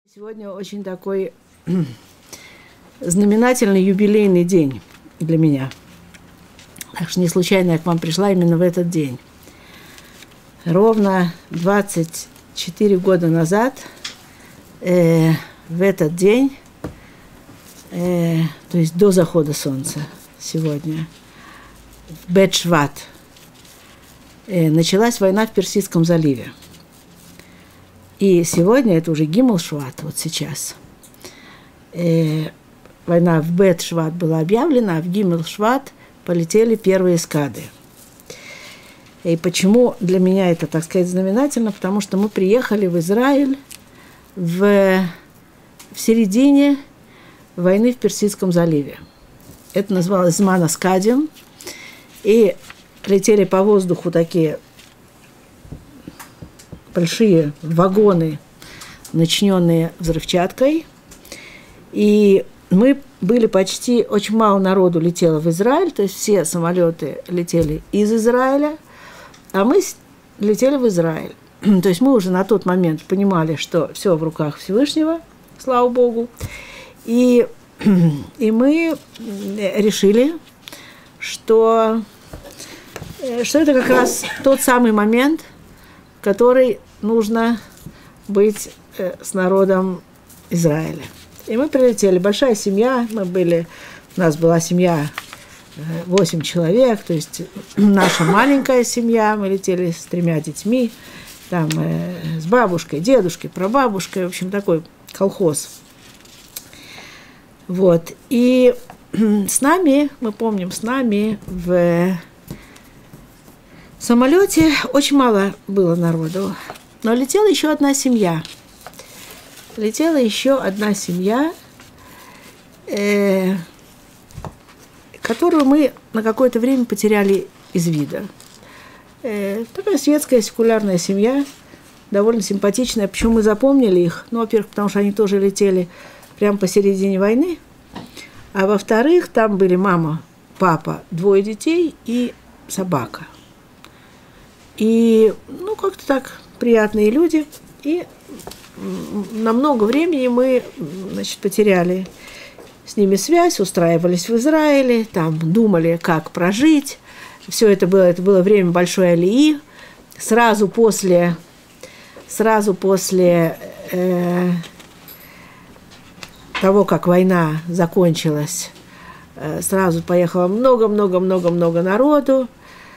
Сегодня очень такой знаменательный юбилейный день для меня. Так что не случайно я к вам пришла именно в этот день. Ровно 24 года назад, в этот день, то есть до захода солнца сегодня, в Бет-Шват, началась война в Персидском заливе. И сегодня, это уже Гимел-Шват, вот сейчас, война в Бет-Шват была объявлена, а в Гимел-Шват полетели первые эскады. И почему для меня это, так сказать, знаменательно? Потому что мы приехали в Израиль в середине войны в Персидском заливе. Это называлось Зман Аскадим. И летели по воздуху такие большие вагоны, начиненные взрывчаткой. И мы были почти, очень мало народу летело в Израиль, то есть все самолеты летели из Израиля, а мы летели в Израиль. То есть мы уже на тот момент понимали, что все в руках Всевышнего, слава Богу. И мы решили, что это как раз тот самый момент, в который нужно быть с народом Израиля. И мы прилетели. Большая семья. У нас была семья 8 человек, то есть наша маленькая семья. Мы летели с 3 детьми, там, с бабушкой, дедушкой, прабабушкой. В общем, такой колхоз. Вот. И с нами, мы помним, с нами в самолете очень мало было народу. Но летела еще одна семья. Которую мы на какое-то время потеряли из вида. Такая светская, секулярная семья, довольно симпатичная. Почему мы запомнили их? Ну, во-первых, потому что они тоже летели прямо посередине войны. А во-вторых, там были мама, папа, 2 детей и собака. И, как-то так, приятные люди. И на много времени мы, потеряли с ними связь, устраивались в Израиле, там думали, как прожить. Все это было время большой алии. Сразу после того, как война закончилась, сразу поехало много-много-много-много народу.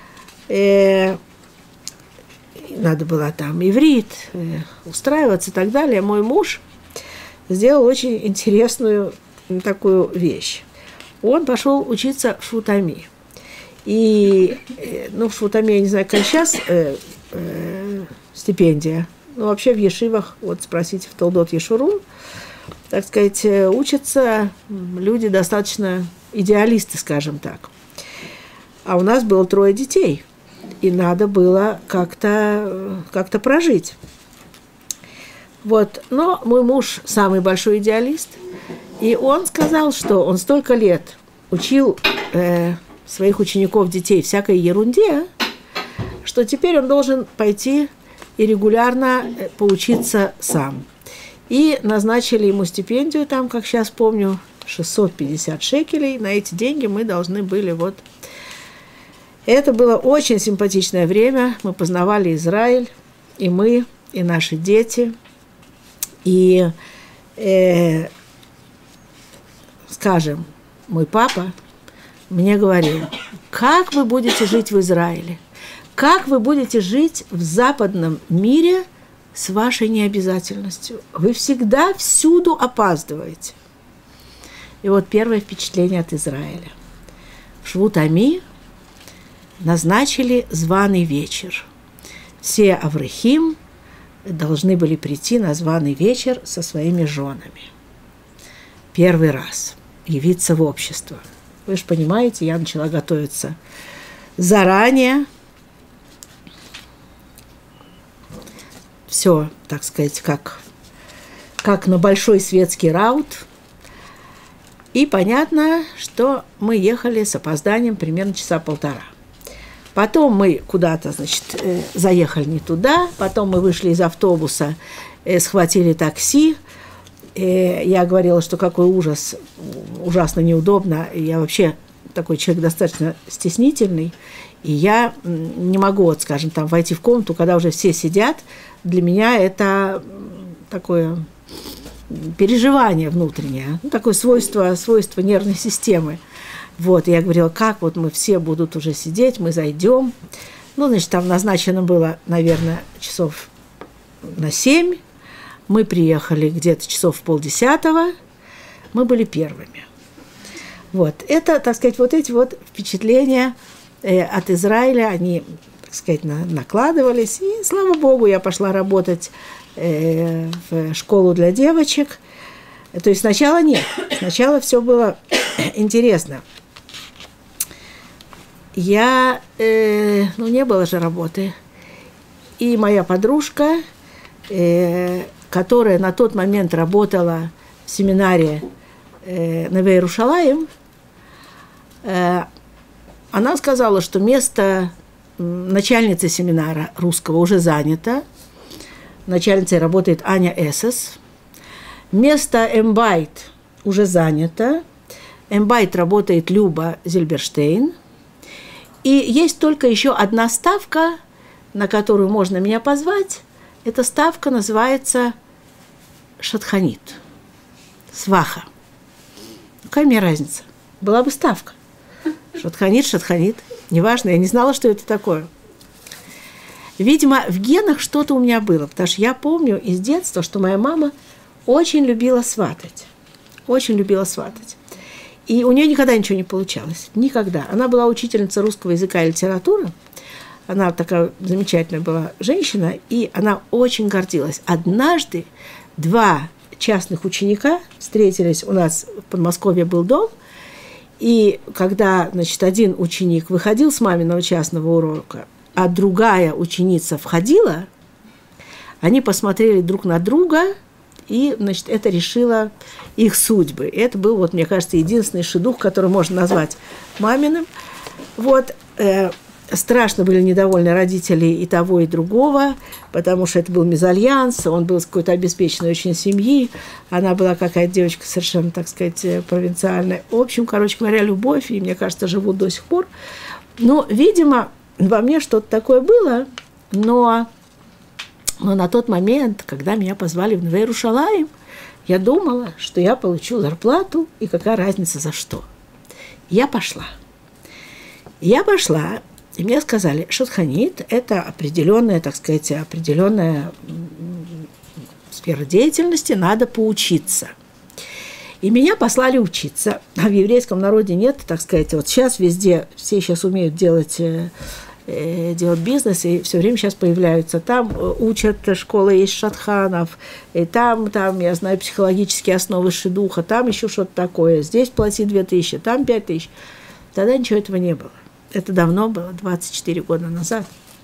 Надо было там иврит, устраиваться и так далее. Мой муж сделал очень интересную такую вещь. Он пошел учиться в Швутами. И, в Швутами, я не знаю, как сейчас стипендия. Но вообще в ешивах, вот спросите в Толдот Ешурун, так сказать, учатся люди достаточно идеалисты, скажем так. А у нас было 3 детей. И надо было как-то прожить. Вот. Но мой муж самый большой идеалист. И он сказал, что он столько лет учил своих учеников, детей всякой ерунде, что теперь он должен пойти и регулярно поучиться сам. И назначили ему стипендию, там, как сейчас помню, 650 шекелей. На эти деньги мы должны были вот... Это было очень симпатичное время. Мы познавали Израиль, и мы, и наши дети. И, скажем, мой папа мне говорил: как вы будете жить в Израиле? Как вы будете жить в западном мире с вашей необязательностью? Вы всегда всюду опаздываете. И вот первое впечатление от Израиля. В Швут-Ами назначили званый вечер. Все аврехим должны были прийти на званый вечер со своими женами. Первый раз явиться в общество. Вы же понимаете, я начала готовиться заранее. Все, так сказать, как на большой светский раут. И понятно, что мы ехали с опозданием примерно часа 1,5. Потом мы куда-то, заехали не туда, потом мы вышли из автобуса, схватили такси, я говорила, что какой ужас, ужасно неудобно. Я вообще такой человек достаточно стеснительный, и я не могу, вот, скажем, там, войти в комнату, когда уже все сидят. Для меня это такое переживание внутреннее, ну, такое свойство нервной системы. Вот, я говорила, как вот мы все будут уже сидеть, мы зайдем. Ну, значит, там назначено было, наверное, часов на 7. Мы приехали где-то часов в 9:30. Мы были первыми. Вот, это, так сказать, вот эти вот впечатления от Израиля, они, так сказать, накладывались. И, слава Богу, я пошла работать в школу для девочек. То есть сначала нет, сначала все было интересно. Не было же работы. И моя подружка, которая на тот момент работала в семинаре Неве Иерушалаим, она сказала, что место начальницы семинара русского уже занято. Начальницей работает Аня Эсес. Место Эмбайт уже занято. Эмбайт работает Люба Зильберштейн. И есть только еще одна ставка, на которую можно меня позвать. Эта ставка называется шатханит. Сваха. Какая мне разница? Была бы ставка. Шатханит. Неважно, я не знала, что это такое. Видимо, в генах что-то у меня было, потому что я помню из детства, что моя мама очень любила сватать. Очень любила сватать. И у нее никогда ничего не получалось. Никогда. Она была учительница русского языка и литературы. Она такая замечательная была женщина, и она очень гордилась. Однажды 2 частных ученика встретились, у нас в Подмосковье был дом, и когда, значит, один ученик выходил с маминого частного урока, а другая ученица входила, они посмотрели друг на друга, и, значит, это решило их судьбы. И это был, вот, мне кажется, единственный шидух, который можно назвать маминым. Вот, страшно были недовольны родители и того, и другого, потому что это был мезальянс, он был из какой-то обеспеченной очень семьи, она была какая-то девочка совершенно, так сказать, провинциальная. В общем, короче говоря, любовь, и, мне кажется, живут до сих пор. Но, видимо, во мне что-то такое было, но на тот момент, когда меня позвали в Неве Иерушалаим, я думала, что я получу зарплату, и какая разница за что. Я пошла, и мне сказали, шатханит – это определенная, так сказать, определенная сфера деятельности, надо поучиться. И меня послали учиться. А в еврейском народе нет, так сказать, вот сейчас везде, все сейчас умеют делать бизнес, и все время сейчас появляются. Там учат, школа есть шатханов, и там, я знаю, психологические основы шидуха, там еще что-то такое. Здесь плати 2000, там 5000. Тогда ничего этого не было. Это давно было, 24 года назад.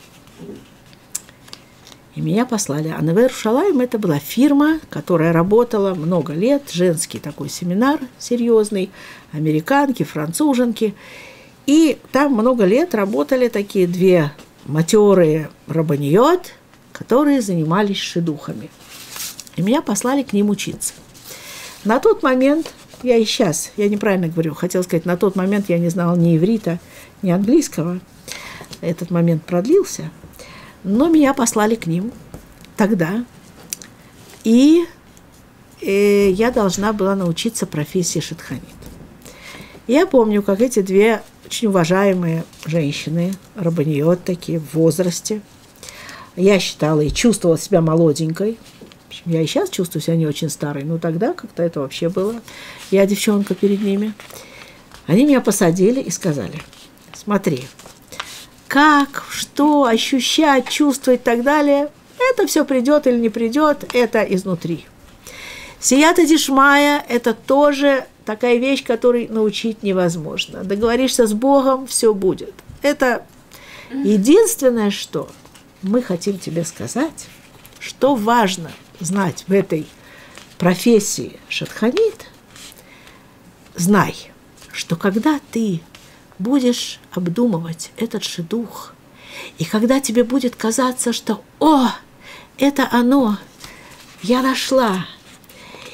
И меня послали. А Неве Иерушалаим – это была фирма, которая работала много лет, женский такой семинар серьезный, американки, француженки. И там много лет работали такие 2 матерые рабаниот, которые занимались шидухами. И меня послали к ним учиться. На тот момент, я и сейчас, я неправильно говорю, хотела сказать, на тот момент я не знала ни иврита, ни английского. Этот момент продлился. Но меня послали к ним тогда. И я должна была научиться профессии шатханит. Я помню, как эти 2 очень уважаемые женщины, рабаниот такие, в возрасте. Я считала и чувствовала себя молоденькой. Я и сейчас чувствую себя не очень старой, но тогда как-то это вообще было. Я девчонка перед ними. Они меня посадили и сказали, смотри, как, что ощущать, чувствовать и так далее, это все придет или не придет, это изнутри. Сията дишмая – это тоже такая вещь, которой научить невозможно. Договоришься с Богом – все будет. Это единственное, что мы хотим тебе сказать, что важно знать в этой профессии шатханит. Знай, что когда ты будешь обдумывать этот шидух, и когда тебе будет казаться, что «О, это оно, я нашла»,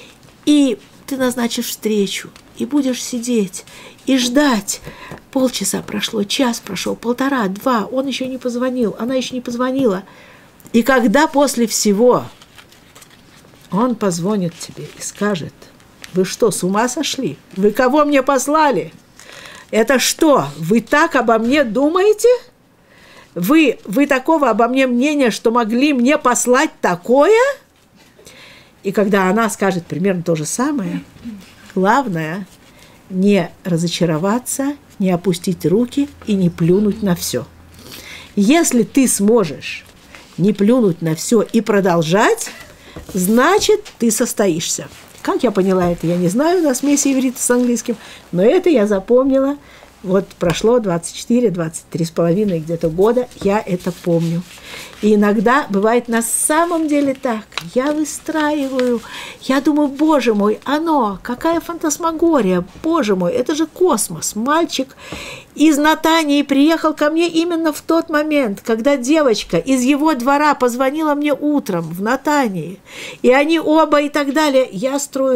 И ты назначишь встречу, и будешь сидеть, и ждать. Полчаса прошло, час прошел, 1,5, 2, он еще не позвонил, она еще не позвонила. И когда после всего он позвонит тебе и скажет: вы что, с ума сошли? Вы кого мне послали? Это что, вы так обо мне думаете? Вы такого обо мне мнения, что могли мне послать такое? И когда она скажет примерно то же самое, главное не разочароваться, не опустить руки и не плюнуть на все. Если ты сможешь не плюнуть на все и продолжать, значит, ты состоишься. Как я поняла это, я не знаю, на смеси иврита с английским, но это я запомнила. Вот прошло 23,5 где-то года, я это помню. И иногда бывает на самом деле так. Я выстраиваю, я думаю, боже мой, оно, какая фантасмагория, боже мой, это же космос. Мальчик из Натании приехал ко мне именно в тот момент, когда девочка из его двора позвонила мне утром в Натании. И они оба и так далее. Я строю.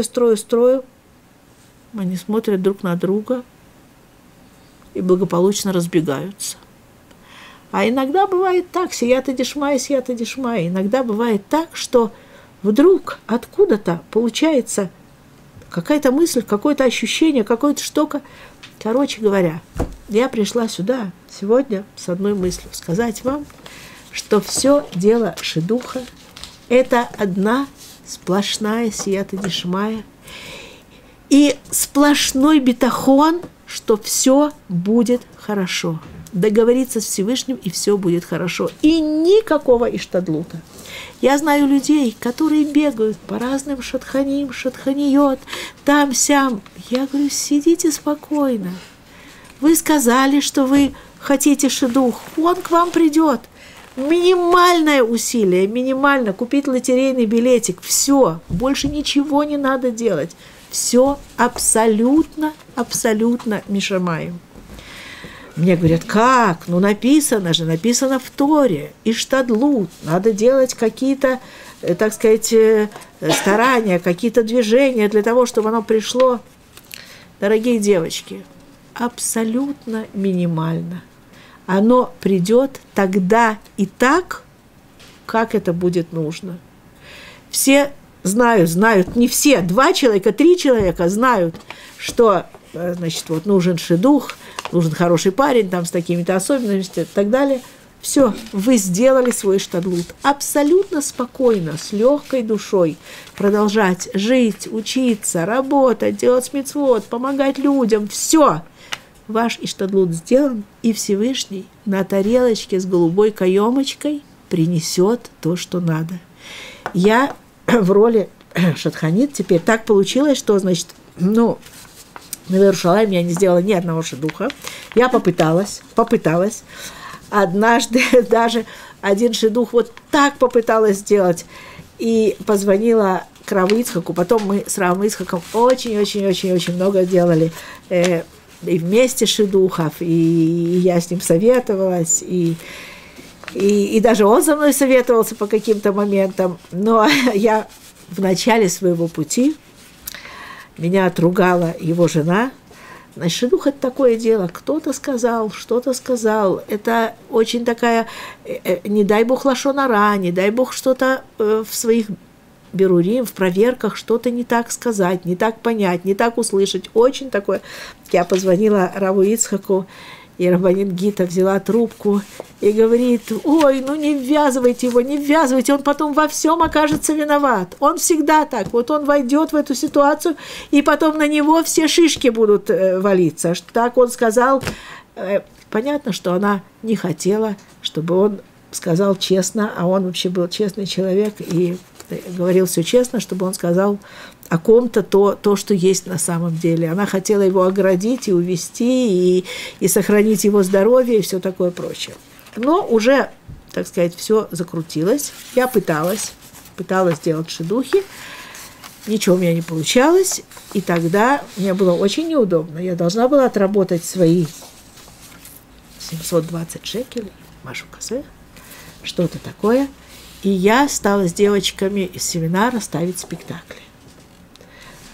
Они смотрят друг на друга и благополучно разбегаются. А иногда бывает так, сията дишмай. Иногда бывает так, что вдруг откуда-то получается какая-то мысль, какое-то ощущение, какое-то штука. Короче говоря, я пришла сюда сегодня с одной мыслью: сказать вам, что все дело шидуха – это одна сплошная сията дишмая и сплошной битахон, что все будет хорошо. Договориться с Всевышним, и все будет хорошо. И никакого иштадлута. Я знаю людей, которые бегают по разным шатханим, шатханиот, там-сям. Я говорю, сидите спокойно. Вы сказали, что вы хотите шидух. Он к вам придет. Минимальное усилие, минимально. Купить лотерейный билетик. Все. Больше ничего не надо делать. Все абсолютно мишамаим. Мне говорят, как? Ну, написано в Торе, иштадлут, надо делать какие-то, так сказать, старания, какие-то движения для того, чтобы оно пришло. Дорогие девочки, абсолютно минимально. Оно придет тогда и так, как это будет нужно. Все знают, не все, 2 человека, 3 человека знают, что, значит, вот нужен шидух, нужен хороший парень, там, с такими-то особенностями и так далее. Все, вы сделали свой штадлут. Абсолютно спокойно, с легкой душой продолжать жить, учиться, работать, делать мицвот, помогать людям. Все, ваш иштадлут сделан, и Всевышний на тарелочке с голубой каемочкой принесет то, что надо. Я в роли шатханит теперь так получилось, что, значит, на Иерушалайме я не сделала ни одного шидуха. Я попыталась. Однажды даже один шидух вот так попыталась сделать. И позвонила к Раву Ицхаку. Потом мы с Равом Ицхаком очень много делали. И вместе шидухов. И я с ним советовалась. И даже он со мной советовался по каким-то моментам. Но я в начале своего пути, меня отругала его жена. Значит, шидух – это такое дело. Кто-то сказал, что-то сказал. Это очень такая, не дай бог лашон ара, не дай бог что-то в своих берурим, в проверках что-то не так сказать, не так понять, не так услышать. Очень такое. Я позвонила Раву Ицхаку, и Рабанит Гита взяла трубку и говорит, ой, ну не ввязывайте его, он потом во всем окажется виноват. Он всегда так, вот он войдет в эту ситуацию, и потом на него все шишки будут валиться. Так он сказал. Понятно, что она не хотела, чтобы он сказал честно, а он вообще был честный человек и говорил все честно, чтобы он сказал о ком-то то, что есть на самом деле. Она хотела его оградить и увести, и сохранить его здоровье, и все такое прочее. Но уже, так сказать, все закрутилось. Я пыталась делать шидухи. Ничего у меня не получалось. И тогда мне было очень неудобно. Я должна была отработать свои 720 шекелей, Машу Казе, что-то такое. И я стала с девочками из семинара ставить спектакли.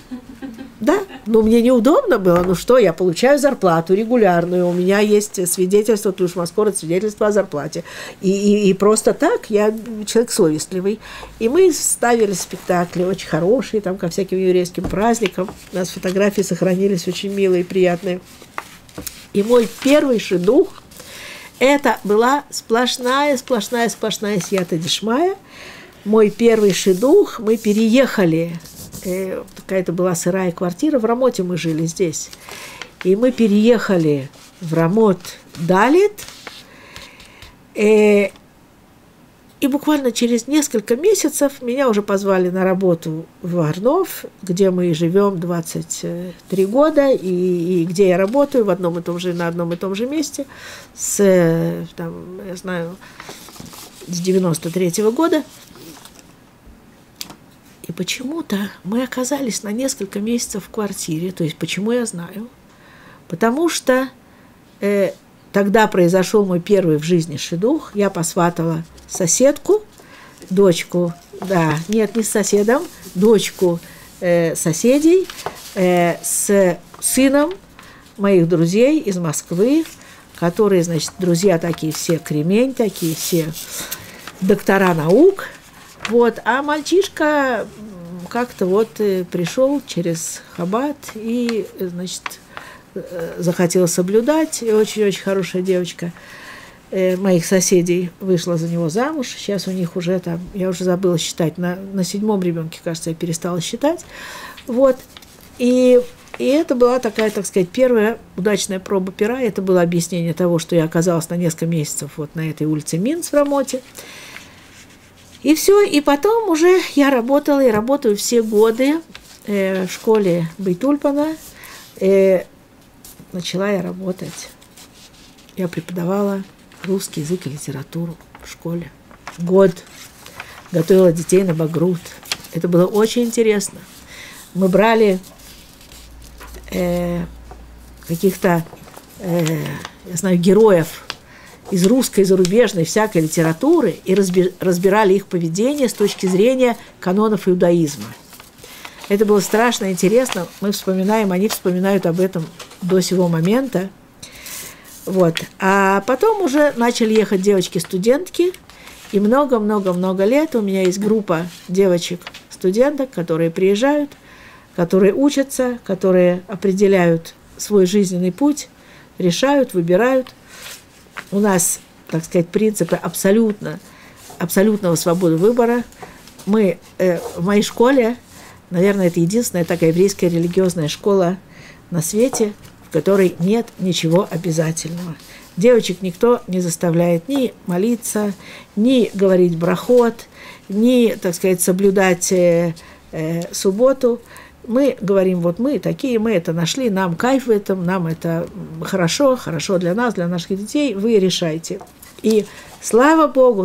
Да, но мне неудобно было. Ну что, я получаю зарплату регулярную, у меня есть свидетельство, Тлуш-Маскорет, свидетельство о зарплате. И просто так, я человек совестливый. И мы ставили спектакли очень хорошие, там, ко всяким еврейским праздникам. У нас фотографии сохранились очень милые и приятные. И мой первый шидух, это была сплошная сията дишмая. Мой первый шидух, мы переехали. Какая-то была сырая квартира, в Рамоте мы жили здесь. И мы переехали в Рамот Далит. И буквально через несколько месяцев меня уже позвали на работу в Арнов, где мы живем 23 года, и где я работаю на одном и том же месте с 93 года. И почему-то мы оказались на несколько месяцев в квартире. То есть, почему я знаю? Потому что тогда произошел мой первый в жизни шидух. Я посватала соседку, дочку, не с соседом, дочку соседей с сыном моих друзей из Москвы, которые, значит, друзья такие все кремень, такие все доктора наук. Вот, а мальчишка как-то пришел через Хаббат и, значит, захотел соблюдать. И очень-очень хорошая девочка моих соседей вышла за него замуж. Сейчас у них уже там, я уже забыла считать, на 7-м ребенке, кажется, я перестала считать. Вот, и это была такая, так сказать, первая удачная проба пера. Это было объяснение того, что я оказалась на несколько месяцев вот на этой улице Минц в Рамоте. И все, и потом уже я работала и работаю все годы в школе Бейтульпана. Начала я работать. Я преподавала русский язык и литературу в школе. Год. Готовила детей на Багрут. Это было очень интересно. Мы брали каких-то, я знаю, героев из русской, и зарубежной, всякой литературы и разбирали их поведение с точки зрения канонов иудаизма. Это было страшно интересно. Мы вспоминаем, они вспоминают об этом до сего момента. Вот. А потом уже начали ехать девочки-студентки, и много-много-много лет у меня есть группа девочек-студенток, которые приезжают, которые учатся, которые определяют свой жизненный путь, решают, выбирают. У нас, так сказать, принципы абсолютного свободы выбора. Мы в моей школе, наверное, это единственная такая еврейская религиозная школа на свете, в которой нет ничего обязательного. Девочек никто не заставляет ни молиться, ни говорить брахот, ни, так сказать, соблюдать субботу. Мы говорим, вот мы такие, мы это нашли, нам кайф в этом, нам это хорошо для нас, для наших детей, вы решайте. И слава Богу,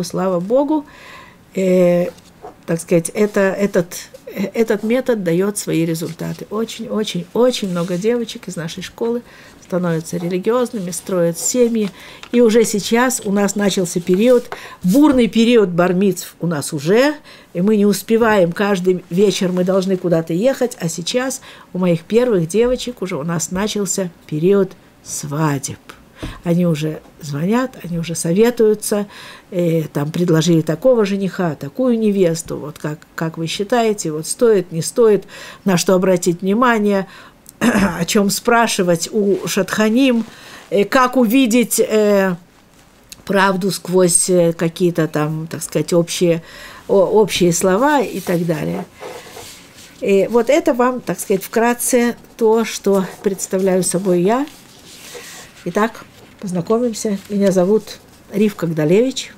так сказать, этот метод дает свои результаты. Очень много девочек из нашей школы становятся религиозными, строят семьи. И уже сейчас у нас начался период, бурный период бар-мицв у нас уже, и мы не успеваем, каждый вечер мы должны куда-то ехать, а сейчас у моих первых девочек уже у нас начался период свадеб. Они уже звонят, они уже советуются, там предложили такого жениха, такую невесту, вот как вы считаете, вот стоит, не стоит, на что обратить внимание, о чем спрашивать у шатханим, как увидеть правду сквозь какие-то там, так сказать, общие слова и так далее. И вот это вам, так сказать, вкратце то, что представляю собой я. Итак, познакомимся. Меня зовут Ривка Гдалевич.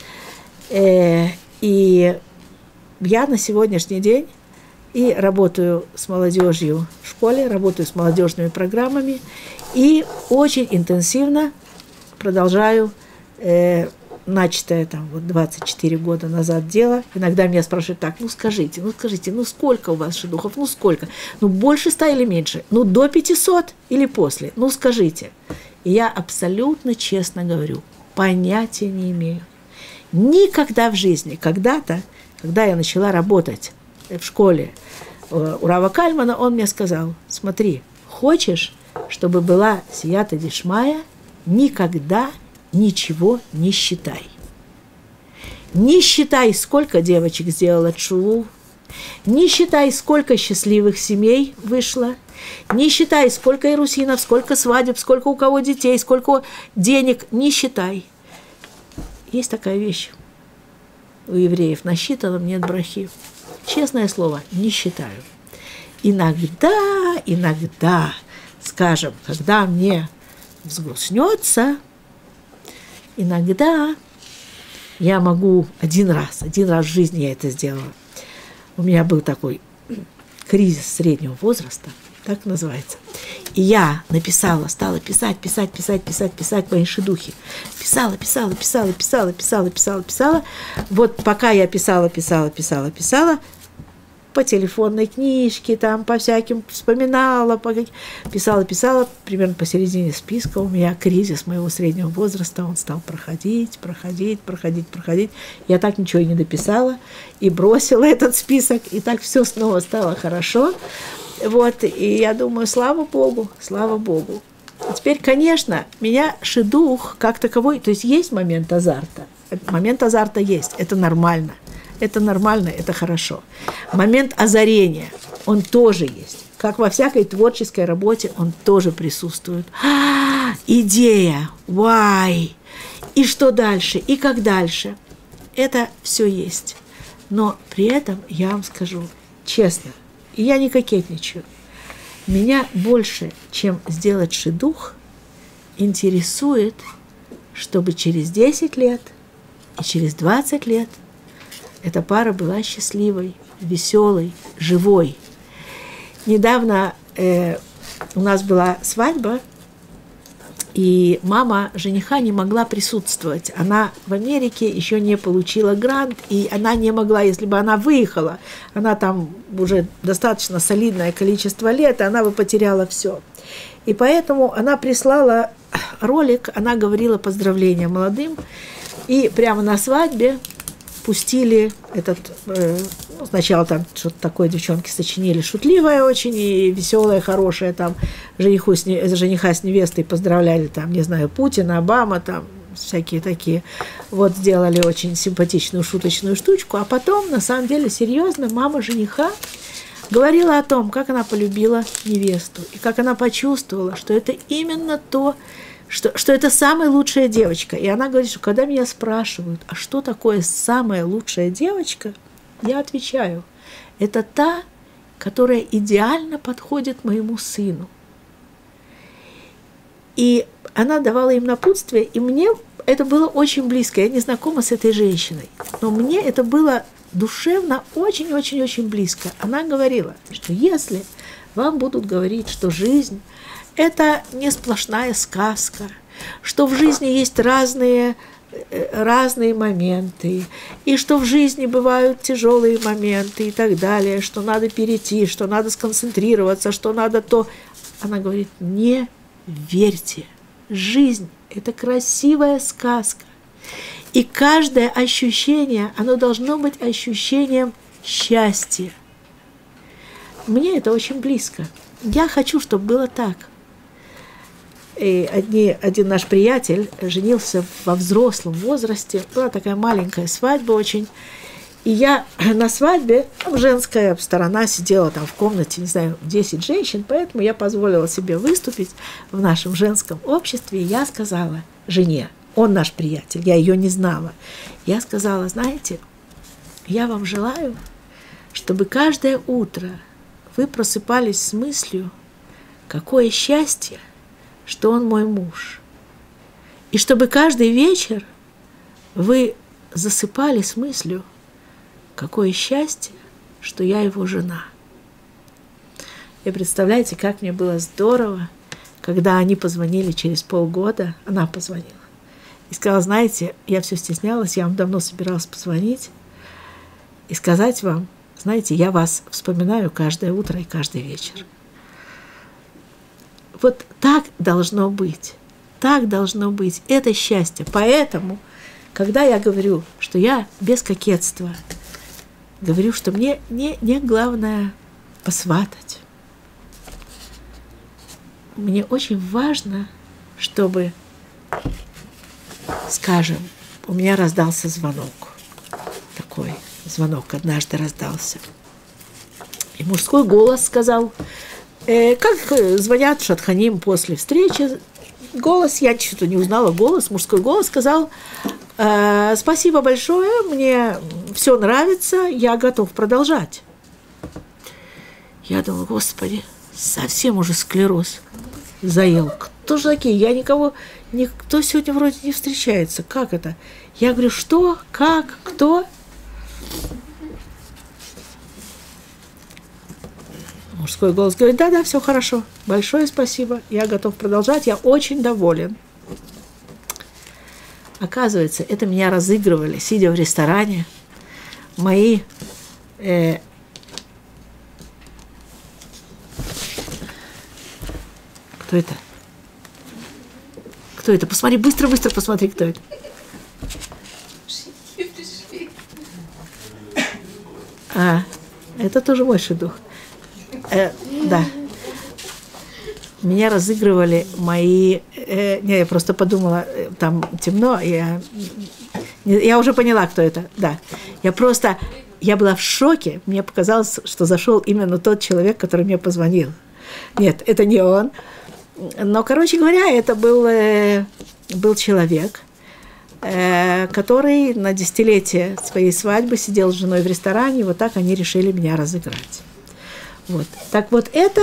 И я на сегодняшний день и работаю с молодежью в школе, работаю с молодежными программами и очень интенсивно продолжаю начатое там 24 года назад дело. Иногда меня спрашивают так, скажите, сколько у вас шидухов, сколько? Больше 100 или меньше? До 500 или после? Скажите. И я абсолютно честно говорю, понятия не имею. Никогда в жизни, когда-то, когда я начала работать в школе у Рава Кальмана, он мне сказал: смотри, хочешь, чтобы была сията дишмая, никогда ничего не считай. Не считай, сколько девочек сделала тшуву, не считай, сколько счастливых семей вышло, не считай, сколько ирусинов, сколько свадеб, сколько у кого детей, сколько денег, не считай. Есть такая вещь у евреев: насчитанном нет брахи. Честное слово, не считаю. Иногда, скажем, когда мне взгрустнется, иногда я могу один раз в жизни я это сделала. У меня был такой кризис среднего возраста, так называется. И я написала, стала писать мои шидухи. Писала. Вот пока я писала, по телефонной книжке, там, по всяким вспоминала, писала, примерно посередине списка у меня кризис моего среднего возраста, он стал проходить. Я так ничего и не дописала, и бросила этот список, и так все снова стало хорошо. Вот, и я думаю, слава Богу. А теперь, конечно, меня шидух как таковой, то есть есть момент азарта. Момент азарта есть, это нормально, это хорошо. Момент озарения, он тоже есть. Как во всякой творческой работе, он тоже присутствует. Идея, why, и что дальше, и как дальше. Это все есть. Но при этом я вам скажу честно, и я не кокетничаю, меня больше, чем сделать шидух, интересует, чтобы через 10 лет и через 20 лет эта пара была счастливой, веселой, живой. Недавно у нас была свадьба, и мама жениха не могла присутствовать. Она в Америке еще не получила грант, и она не могла, если бы она выехала, она там уже достаточно солидное количество лет, и она бы потеряла все. И поэтому она прислала ролик, она говорила поздравления молодым, и прямо на свадьбе пустили этот, сначала там что-то такое девчонки сочинили, шутливое очень и веселое, хорошее, там жениха с невестой поздравляли, там, не знаю, Путин, Обама, там, всякие такие, вот, сделали очень симпатичную шуточную штучку, а потом, на самом деле, серьезно, мама жениха говорила о том, как она полюбила невесту, и как она почувствовала, что это именно то, что это самая лучшая девочка. И она говорит, что когда меня спрашивают, а что такое самая лучшая девочка, я отвечаю, это та, которая идеально подходит моему сыну. И она давала им напутствие, и мне это было очень близко. Я не знакома с этой женщиной, но мне это было душевно очень-очень-очень близко. Она говорила, что если вам будут говорить, что жизнь – это не сплошная сказка, что в жизни есть разные моменты, и что в жизни бывают тяжелые моменты и так далее, что надо перейти, что надо сконцентрироваться, что надо то. Она говорит, не верьте. Жизнь – это красивая сказка. И каждое ощущение, оно должно быть ощущением счастья. Мне это очень близко. Я хочу, чтобы было так. И один наш приятель женился во взрослом возрасте. Была такая маленькая свадьба очень. И я на свадьбе, там женская сторона сидела там в комнате, не знаю, 10 женщин, поэтому я позволила себе выступить в нашем женском обществе. И я сказала жене, он наш приятель, я ее не знала. Я сказала, знаете, я вам желаю, чтобы каждое утро вы просыпались с мыслью, какое счастье, что он мой муж. И чтобы каждый вечер вы засыпали с мыслью, какое счастье, что я его жена. И представляете, как мне было здорово, когда они позвонили через полгода, она позвонила. И сказала, знаете, я все стеснялась, я вам давно собиралась позвонить и сказать вам, знаете, я вас вспоминаю каждое утро и каждый вечер. Вот так должно быть. Так должно быть. Это счастье. Поэтому, когда я говорю, что я без кокетства, говорю, что мне не главное посватать. Мне очень важно, чтобы, скажем, у меня раздался звонок. Такой звонок однажды раздался. И мужской голос сказал, как звонят шатханим после встречи, голос, я что-то не узнала голос, мужской голос сказал, спасибо большое, мне все нравится, я готов продолжать. Я думала, Господи, совсем уже склероз заел. Кто же такие? Никто сегодня вроде не встречается. Как это? Я говорю, что? Как? Кто? Мужской голос говорит, да, все хорошо. Большое спасибо. Я готов продолжать. Я очень доволен. Оказывается, это меня разыгрывали, сидя в ресторане. Мои Кто это? Кто это? Посмотри, быстро посмотри, кто это. Это тоже мой шидух. Да. Меня разыгрывали мои... я просто подумала, там темно, я уже поняла, кто это. Да. Я была в шоке. Мне показалось, что зашел именно тот человек, который мне позвонил. Нет, это не он. Но, короче говоря, это был человек, который на 10-летие своей свадьбы сидел с женой в ресторане, и вот так они решили меня разыграть. Вот. Так это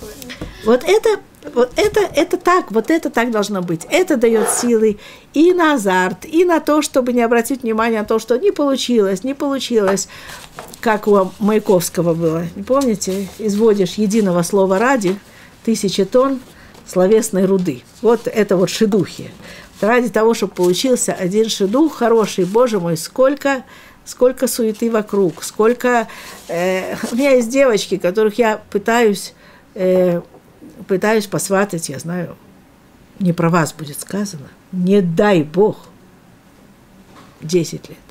так должно быть. Это дает силы и на азарт, и на то, чтобы не обратить внимание на то, что не получилось, как у Маяковского было. Не помните? Изводишь единого слова ради 1000 тонн словесной руды. Вот это вот шидухи. Ради того, чтобы получился один шидух хороший, Боже мой, сколько суеты вокруг, сколько... у меня есть девочки, которых я пытаюсь посватать, я знаю, не про вас будет сказано, не дай Бог, 10 лет.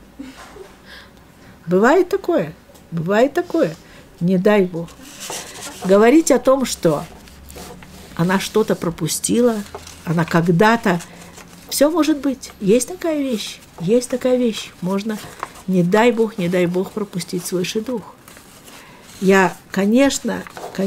Бывает такое, не дай Бог. Говорить о том, что она что-то пропустила, она когда-то... Все может быть. Есть такая вещь. Можно, не дай Бог пропустить свой шидух. Я, конечно,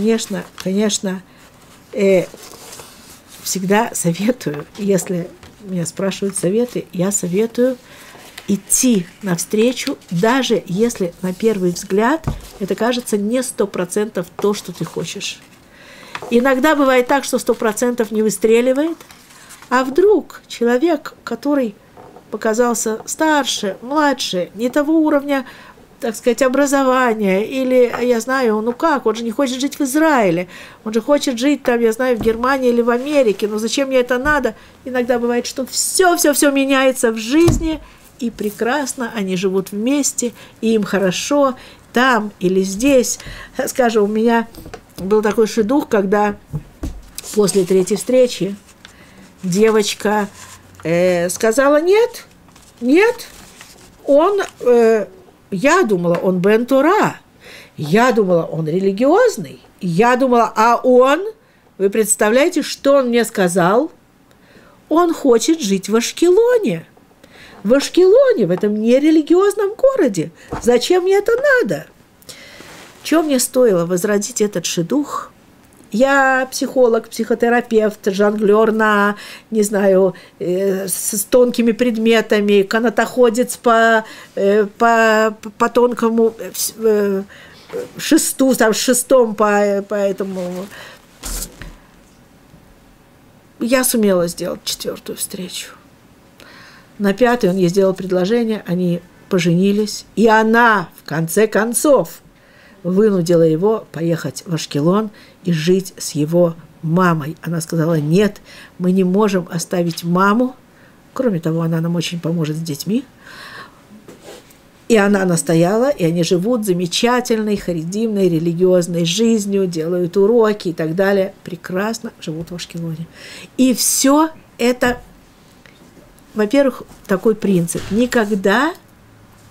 всегда советую, если меня спрашивают советы, я советую идти навстречу, даже если на первый взгляд это кажется не 100% то, что ты хочешь. Иногда бывает так, что 100% не выстреливает, а вдруг человек, который показался старше, младше, не того уровня, так сказать, образования, или, я знаю, он же не хочет жить в Израиле, он же хочет жить там, я знаю, в Германии или в Америке, но зачем мне это надо? Иногда бывает, что все меняется в жизни, и прекрасно они живут вместе, и им хорошо там или здесь. Скажем, у меня был такой шидух, когда после 3-й встречи девочка сказала, нет, я думала, он бен Тора, я думала, он религиозный, я думала, вы представляете, что он мне сказал? Он хочет жить в Ашкелоне, в этом нерелигиозном городе. Зачем мне это надо? Чего мне стоило возродить этот шидух? Я психолог, психотерапевт, жонглер на, не знаю, с тонкими предметами, канатоходец по тонкому шесту, там, шестом по этому. Я сумела сделать 4-ю встречу. На 5-й он ей сделал предложение, они поженились, и она, в конце концов, вынудила его поехать в Ашкелон и жить с его мамой. Она сказала, нет, мы не можем оставить маму. Кроме того, она нам очень поможет с детьми. И она настояла, и они живут замечательной, харидимной, религиозной жизнью, делают уроки и так далее. Прекрасно живут в Ашкелоне. И все это, во-первых, такой принцип. Никогда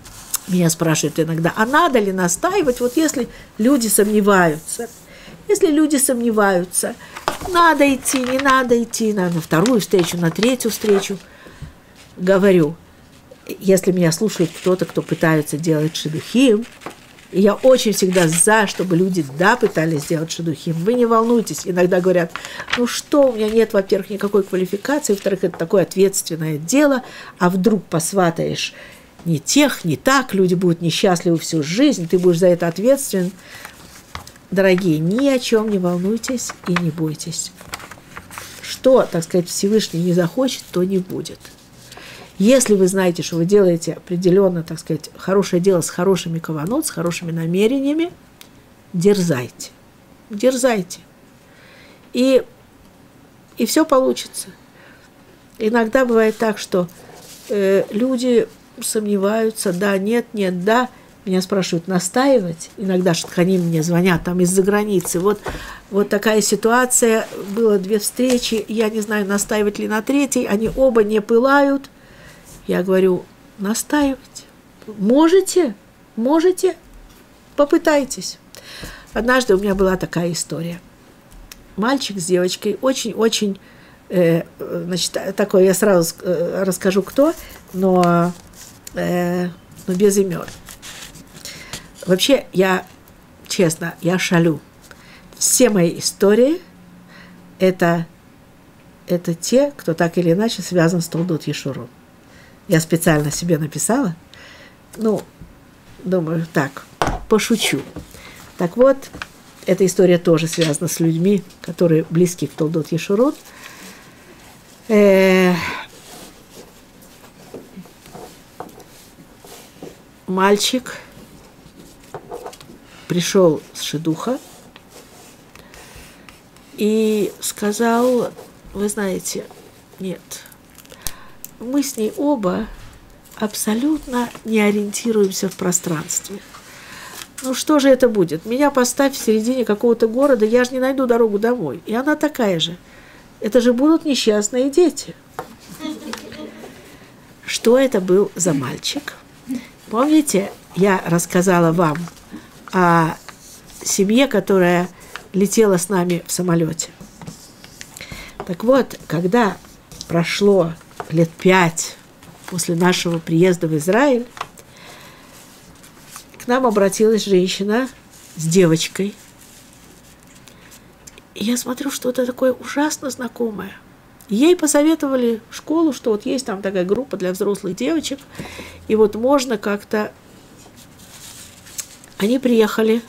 Меня спрашивают иногда, а надо ли настаивать, вот если люди сомневаются. Если люди сомневаются, надо идти, не надо идти, на вторую встречу, на третью встречу. Говорю, если меня слушает кто-то, кто пытается делать шидухим, и я очень всегда за, чтобы люди, да, пытались сделать шидухим. Вы не волнуйтесь. Иногда говорят, ну что, у меня нет, во-первых, никакой квалификации, во-вторых, это такое ответственное дело, а вдруг посватаешь не тех, не так, люди будут несчастливы всю жизнь, ты будешь за это ответственен. Дорогие, ни о чем не волнуйтесь и не бойтесь. Что, так сказать, Всевышний не захочет, то не будет. Если вы знаете, что вы делаете определенно, так сказать, хорошее дело с хорошими каванот, с хорошими намерениями, дерзайте. Дерзайте. И все получится. Иногда бывает так, что люди сомневаются, да, нет, нет, да. Меня спрашивают, настаивать? Иногда шатхани мне звонят там из-за границы. Вот такая ситуация, было 2 встречи, я не знаю, настаивать ли на 3-й, они оба не пылают. Я говорю, настаивать? Можете? Можете? Попытайтесь. Однажды у меня была такая история. Мальчик с девочкой, очень-очень, значит, такой, я сразу расскажу, кто, но без имен. Вообще, честно, я шалю. Все мои истории – это те, кто так или иначе связан с Толдот Ешурун. Я специально себе написала. Ну, думаю, так, пошучу. Так вот, эта история тоже связана с людьми, которые близки к Толдот Ешурун. Мальчик пришел с шидуха и сказал, вы знаете, нет, мы с ней оба абсолютно не ориентируемся в пространстве. Ну что же это будет? Меня поставь в середине какого-то города, я же не найду дорогу домой. И она такая же. Это же будут несчастные дети. Что это был за мальчик? Помните, я рассказала вам о семье, которая летела с нами в самолете. Так вот, когда прошло лет 5 после нашего приезда в Израиль, к нам обратилась женщина с девочкой. И я смотрю, что-то такое ужасно знакомое. Ей посоветовали в школу, что вот есть там такая группа для взрослых девочек, и вот можно как-то... Они приехали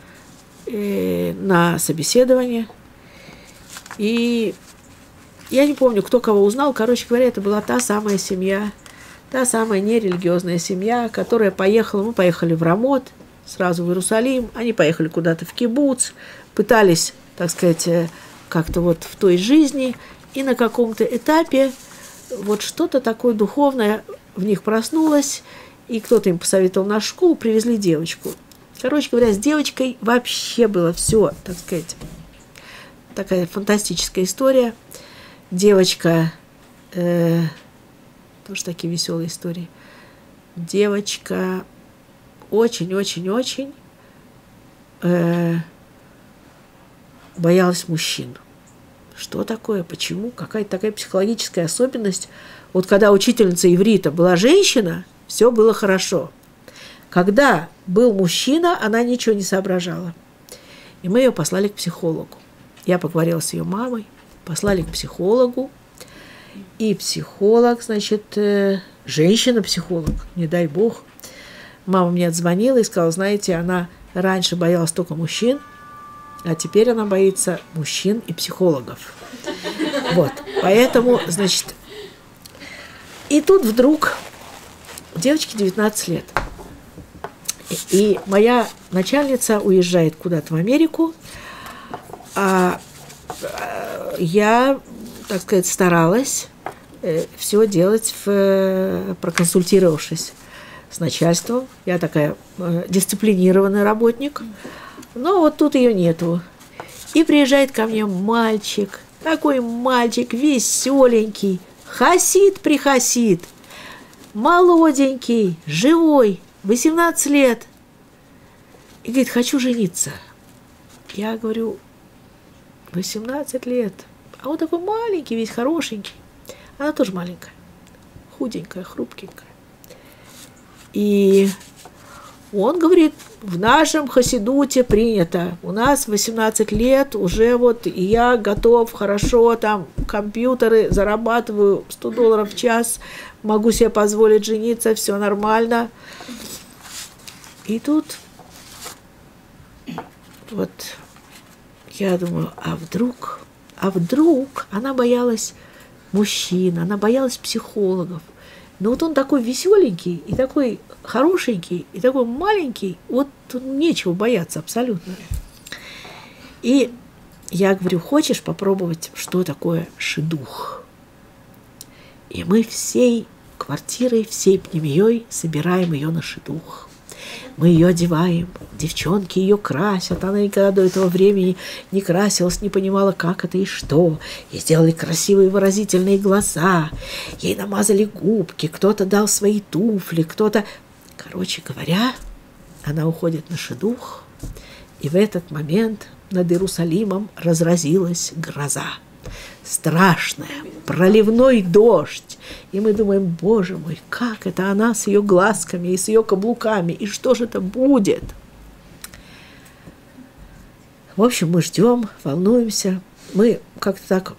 на собеседование, и я не помню, кто кого узнал. Короче говоря, это была та самая семья, та самая нерелигиозная семья, которая поехала. Мы поехали в Рамот, сразу в Иерусалим. Они поехали куда-то в кибуц, пытались, так сказать, как-то вот в той жизни. И на каком-то этапе вот что-то такое духовное в них проснулось, и кто-то им посоветовал нашу школу, привезли девочку. Короче говоря, с девочкой вообще было все, так сказать, такая фантастическая история. Девочка, тоже такие веселые истории. Девочка очень-очень-очень боялась мужчин. Что такое? Почему? Какая-то такая психологическая особенность. Вот когда учительница иврита была женщина, все было хорошо. Когда был мужчина, она ничего не соображала. И мы ее послали к психологу. Я поговорила с ее мамой, послали к психологу. И психолог, значит, женщина-психолог, не дай бог. Мама мне отзвонила и сказала, знаете, она раньше боялась только мужчин, а теперь она боится мужчин и психологов. Вот, поэтому, значит... И тут вдруг девочке 19 лет. И моя начальница уезжает куда-то в Америку, а я, так сказать, старалась все делать, проконсультировавшись с начальством. Я такая дисциплинированный работник. Но вот тут ее нету. И приезжает ко мне мальчик, такой мальчик веселенький, хасид-прихасид, молоденький, живой, 18 лет. И говорит, хочу жениться. Я говорю, 18 лет. А он такой маленький, весь хорошенький. Она тоже маленькая, худенькая, хрупкенькая. И он говорит, в нашем хасидуте принято. У нас 18 лет, уже вот и я готов, хорошо, там компьютеры, зарабатываю $100 в час, могу себе позволить жениться, все нормально. И тут вот я думаю, а вдруг она боялась мужчин, она боялась психологов. Но вот он такой веселенький, и такой хорошенький, и такой маленький, вот нечего бояться абсолютно. И я говорю, хочешь попробовать, что такое шидух? И мы всей квартирой, всей пневмией собираем ее на шидух. Мы ее одеваем, девчонки ее красят. Она никогда до этого времени не красилась, не понимала, как это и что. Ей сделали красивые выразительные глаза, ей намазали губки, кто-то дал свои туфли, кто-то... Короче говоря, она уходит на шидух, и в этот момент над Иерусалимом разразилась гроза. Страшная, проливной дождь. И мы думаем, боже мой, как это она с ее глазками и с ее каблуками, и что же это будет? В общем, мы ждем, волнуемся. Мы как-то так,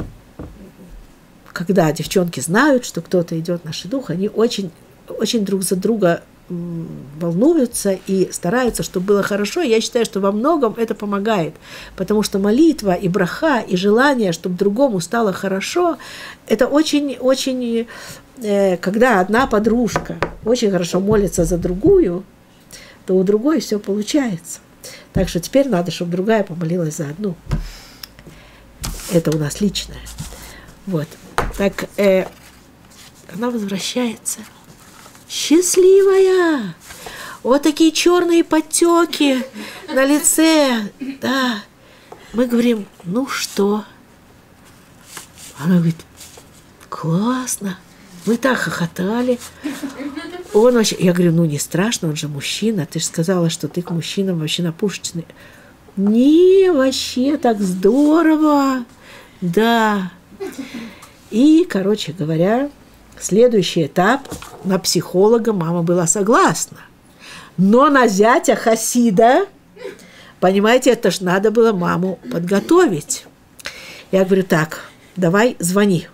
когда девчонки знают, что кто-то идет на шидух, они очень, очень друг за друга волнуются и стараются, чтобы было хорошо. Я считаю, что во многом это помогает, потому что молитва и браха, и желание, чтобы другому стало хорошо, это очень, когда одна подружка очень хорошо молится за другую, то у другой все получается. Так что теперь надо, чтобы другая помолилась за одну. Это у нас личное. Вот. Так она возвращается. Счастливая! Вот такие черные подтеки на лице. Да. Мы говорим, ну что? Она говорит, классно. Мы так хохотали. Он вообще... Я говорю, ну не страшно, он же мужчина. Ты же сказала, что ты к мужчинам вообще напушечный. Не, вообще так здорово. Да. И, короче говоря, следующий этап, на психолога мама была согласна. Но на зятя хасида, понимаете, это ж надо было маму подготовить. Я говорю, так, давай звони.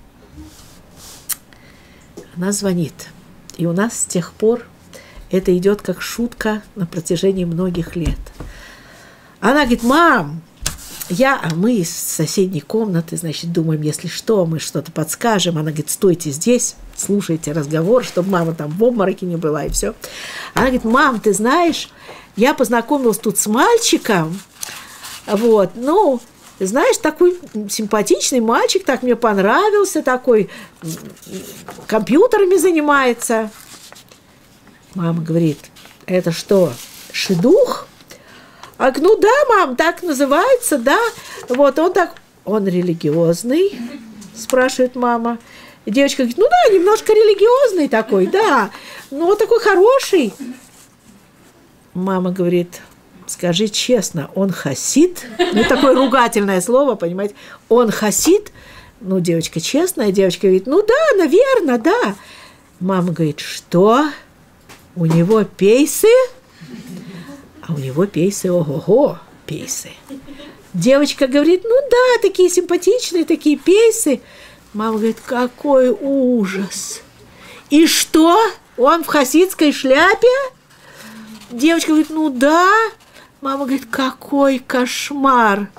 Она звонит. И у нас с тех пор это идет как шутка на протяжении многих лет. Она говорит, мам, а мы из соседней комнаты, значит, думаем, если что, мы что-то подскажем. Она говорит, стойте здесь, слушайте разговор, чтобы мама там в обмороке не была, и все. Она говорит, мам, ты знаешь, я познакомилась тут с мальчиком, вот, ну, знаешь, такой симпатичный мальчик, так мне понравился, такой, компьютерами занимается. Мама говорит, это что, шидух? А, ну да, мам, так называется, да. Вот он религиозный, спрашивает мама. И девочка говорит, ну да, немножко религиозный такой, да, но такой хороший. Мама говорит, скажи честно, он хасид? Ну, такое ругательное слово, понимаете. Он хасид? Ну, девочка честная, девочка говорит, ну да, наверное, да. Мама говорит, что? У него пейсы? А у него пейсы, ого-го, пейсы. Девочка говорит, ну да, такие симпатичные, такие пейсы. Мама говорит, какой ужас. И что? Он в хасидской шляпе? Девочка говорит, ну да. Мама говорит, какой кошмар.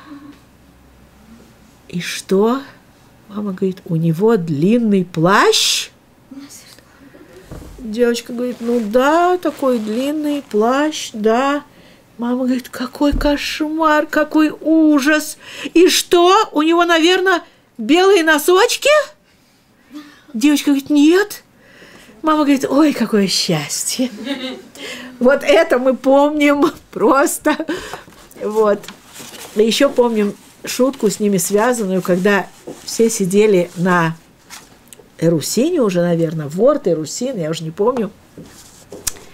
И что? Мама говорит, у него длинный плащ? Девочка говорит, ну да, такой длинный плащ, да. Мама говорит, какой кошмар, какой ужас. И что? У него, наверное, белые носочки? Девочка говорит, нет. Мама говорит, ой, какое счастье. Вот это мы помним просто. Вот. И еще помним шутку с ними связанную, когда все сидели на Эрусине уже, наверное, Ворт, Эрусин, я уже не помню.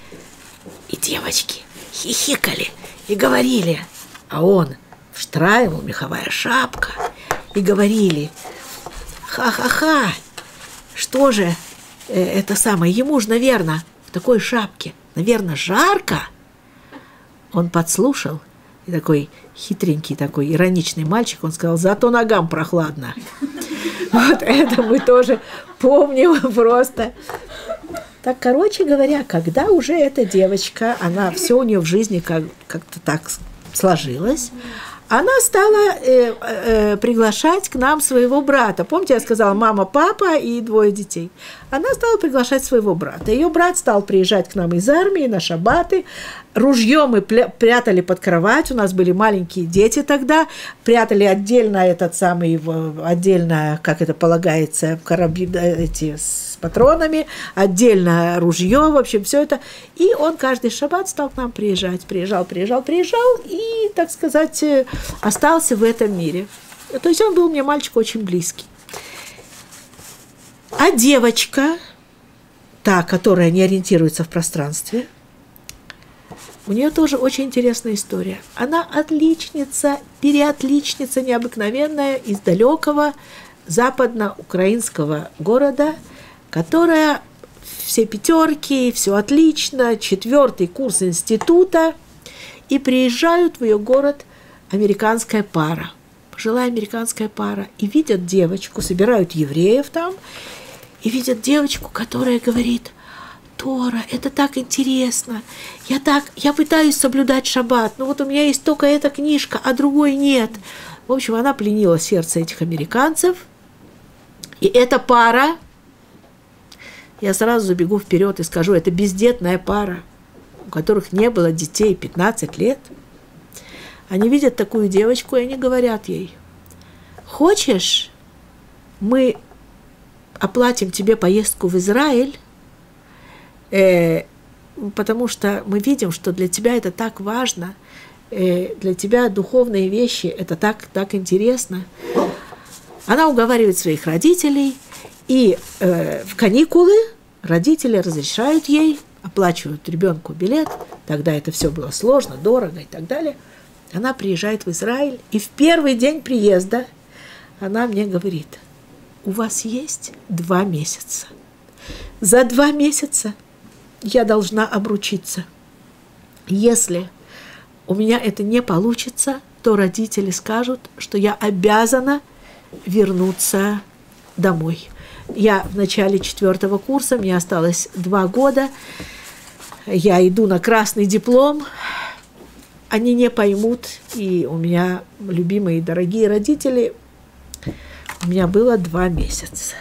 И девочки хихикали и говорили, а он в штраймл, меховая шапка, и говорили: ха-ха-ха, что же это самое, ему же, наверное, в такой шапке, наверное, жарко. Он подслушал, и такой хитренький, такой ироничный мальчик, он сказал: зато ногам прохладно. Вот это мы тоже помним просто. Так, короче говоря, когда уже эта девочка, она все у нее в жизни как-то так сложилось, она стала приглашать к нам своего брата. Помните, я сказала, мама, папа и 2 детей. Она стала приглашать своего брата. Ее брат стал приезжать к нам из армии на шаббаты. Ружье мы прятали под кровать. У нас были маленькие дети тогда. Прятали отдельно отдельно, как это полагается, коробки эти с патронами, отдельно ружье, в общем, все это. И он каждый шаббат стал к нам приезжать. Приезжал и, так сказать, остался в этом мире. То есть он был мне мальчик очень близкий. А девочка, та, которая не ориентируется в пространстве, у нее тоже очень интересная история. Она отличница, переотличница необыкновенная из далекого западно-украинского города, которая все 5, все отлично, 4 курс института, и приезжают в ее город американская пара, пожилая американская пара, и видят девочку, собирают евреев там, и видят девочку, которая говорит: Тора, это так интересно, я пытаюсь соблюдать шаббат, но вот у меня есть только эта книжка, а другой нет. В общем, она пленила сердце этих американцев, и эта пара, я сразу забегу вперед и скажу, это бездетная пара, у которых не было детей 15 лет. Они видят такую девочку, и они говорят ей: хочешь, мы оплатим тебе поездку в Израиль, потому что мы видим, что для тебя это так важно, для тебя духовные вещи, это так интересно. Она уговаривает своих родителей, и в каникулы родители разрешают ей, оплачивают ребенку билет, тогда это все было сложно, дорого и так далее. Она приезжает в Израиль, и в первый день приезда она мне говорит: у вас есть 2 месяца. За 2 месяца я должна обручиться. Если у меня это не получится, то родители скажут, что я обязана вернуться домой. Я в начале 4 курса, мне осталось 2 года, я иду на красный диплом, они не поймут, и у меня любимые и дорогие родители, у меня было 2 месяца.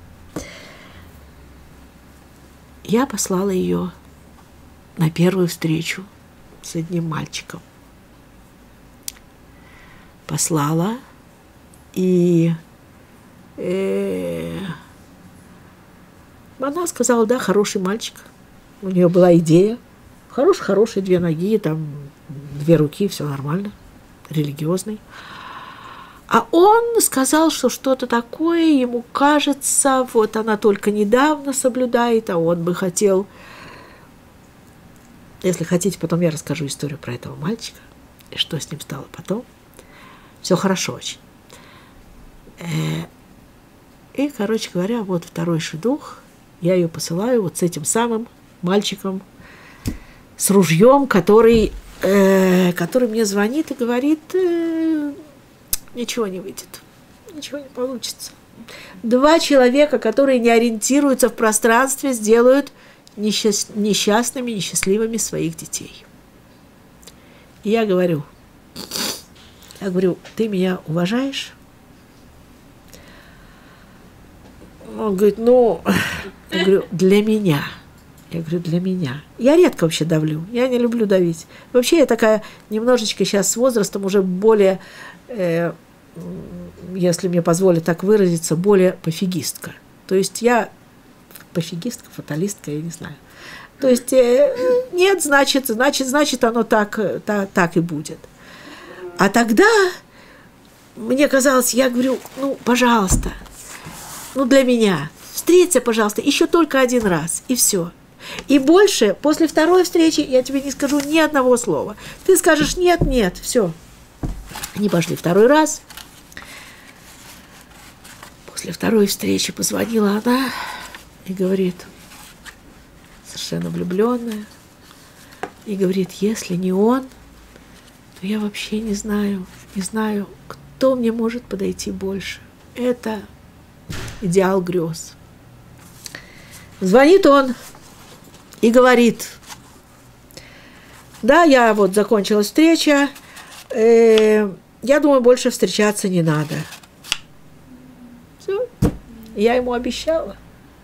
Я послала ее на первую встречу с одним мальчиком. Послала, и она сказала: да, хороший мальчик. У нее была идея. Хороший, 2 ноги, там 2 руки, все нормально, религиозный. А он сказал, что что-то такое, ему кажется, вот она только недавно соблюдает, а он бы хотел... Если хотите, потом я расскажу историю про этого мальчика, и что с ним стало потом. Все хорошо очень. И, короче говоря, вот 2-й шидух, я ее посылаю вот с этим самым мальчиком, с ружьем, который мне звонит и говорит: ничего не выйдет, ничего не получится. 2 человека, которые не ориентируются в пространстве, сделают несчастными, несчастливыми своих детей. И я говорю: ты меня уважаешь? Он говорит: я говорю, для меня. Я говорю, для меня. Я редко вообще давлю, я не люблю давить. Вообще я такая немножечко сейчас с возрастом уже более, если мне позволят так выразиться, более пофигистка. То есть я пофигистка, фаталистка, я не знаю. То есть нет, значит оно так и будет. А тогда мне казалось, я говорю: пожалуйста, для меня, встреться, пожалуйста, еще только 1 раз, и все. И больше, после второй встречи, я тебе не скажу ни одного слова. Ты скажешь нет, нет, все. Они пошли второй раз. После второй встречи позвонила она и говорит, совершенно влюбленная, и говорит, если не он, то я вообще не знаю, кто мне может подойти больше. Это идеал грез. Звонит он и говорит, да, я вот закончилась встреча, я думаю, больше встречаться не надо. Все, я ему обещала.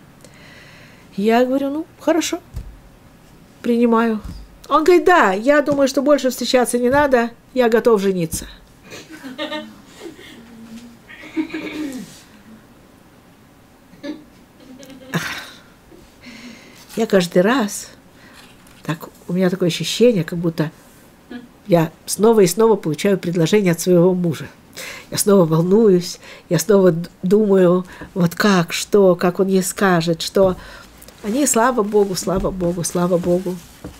Я говорю, ну, хорошо, принимаю. Он говорит, да, я думаю, что больше встречаться не надо, я готов жениться. Я каждый раз, так, у меня такое ощущение, как будто я снова и снова получаю предложение от своего мужа. Я снова волнуюсь, я снова думаю, вот как, что, как он ей скажет, что... Они, слава Богу, слава Богу, слава Богу.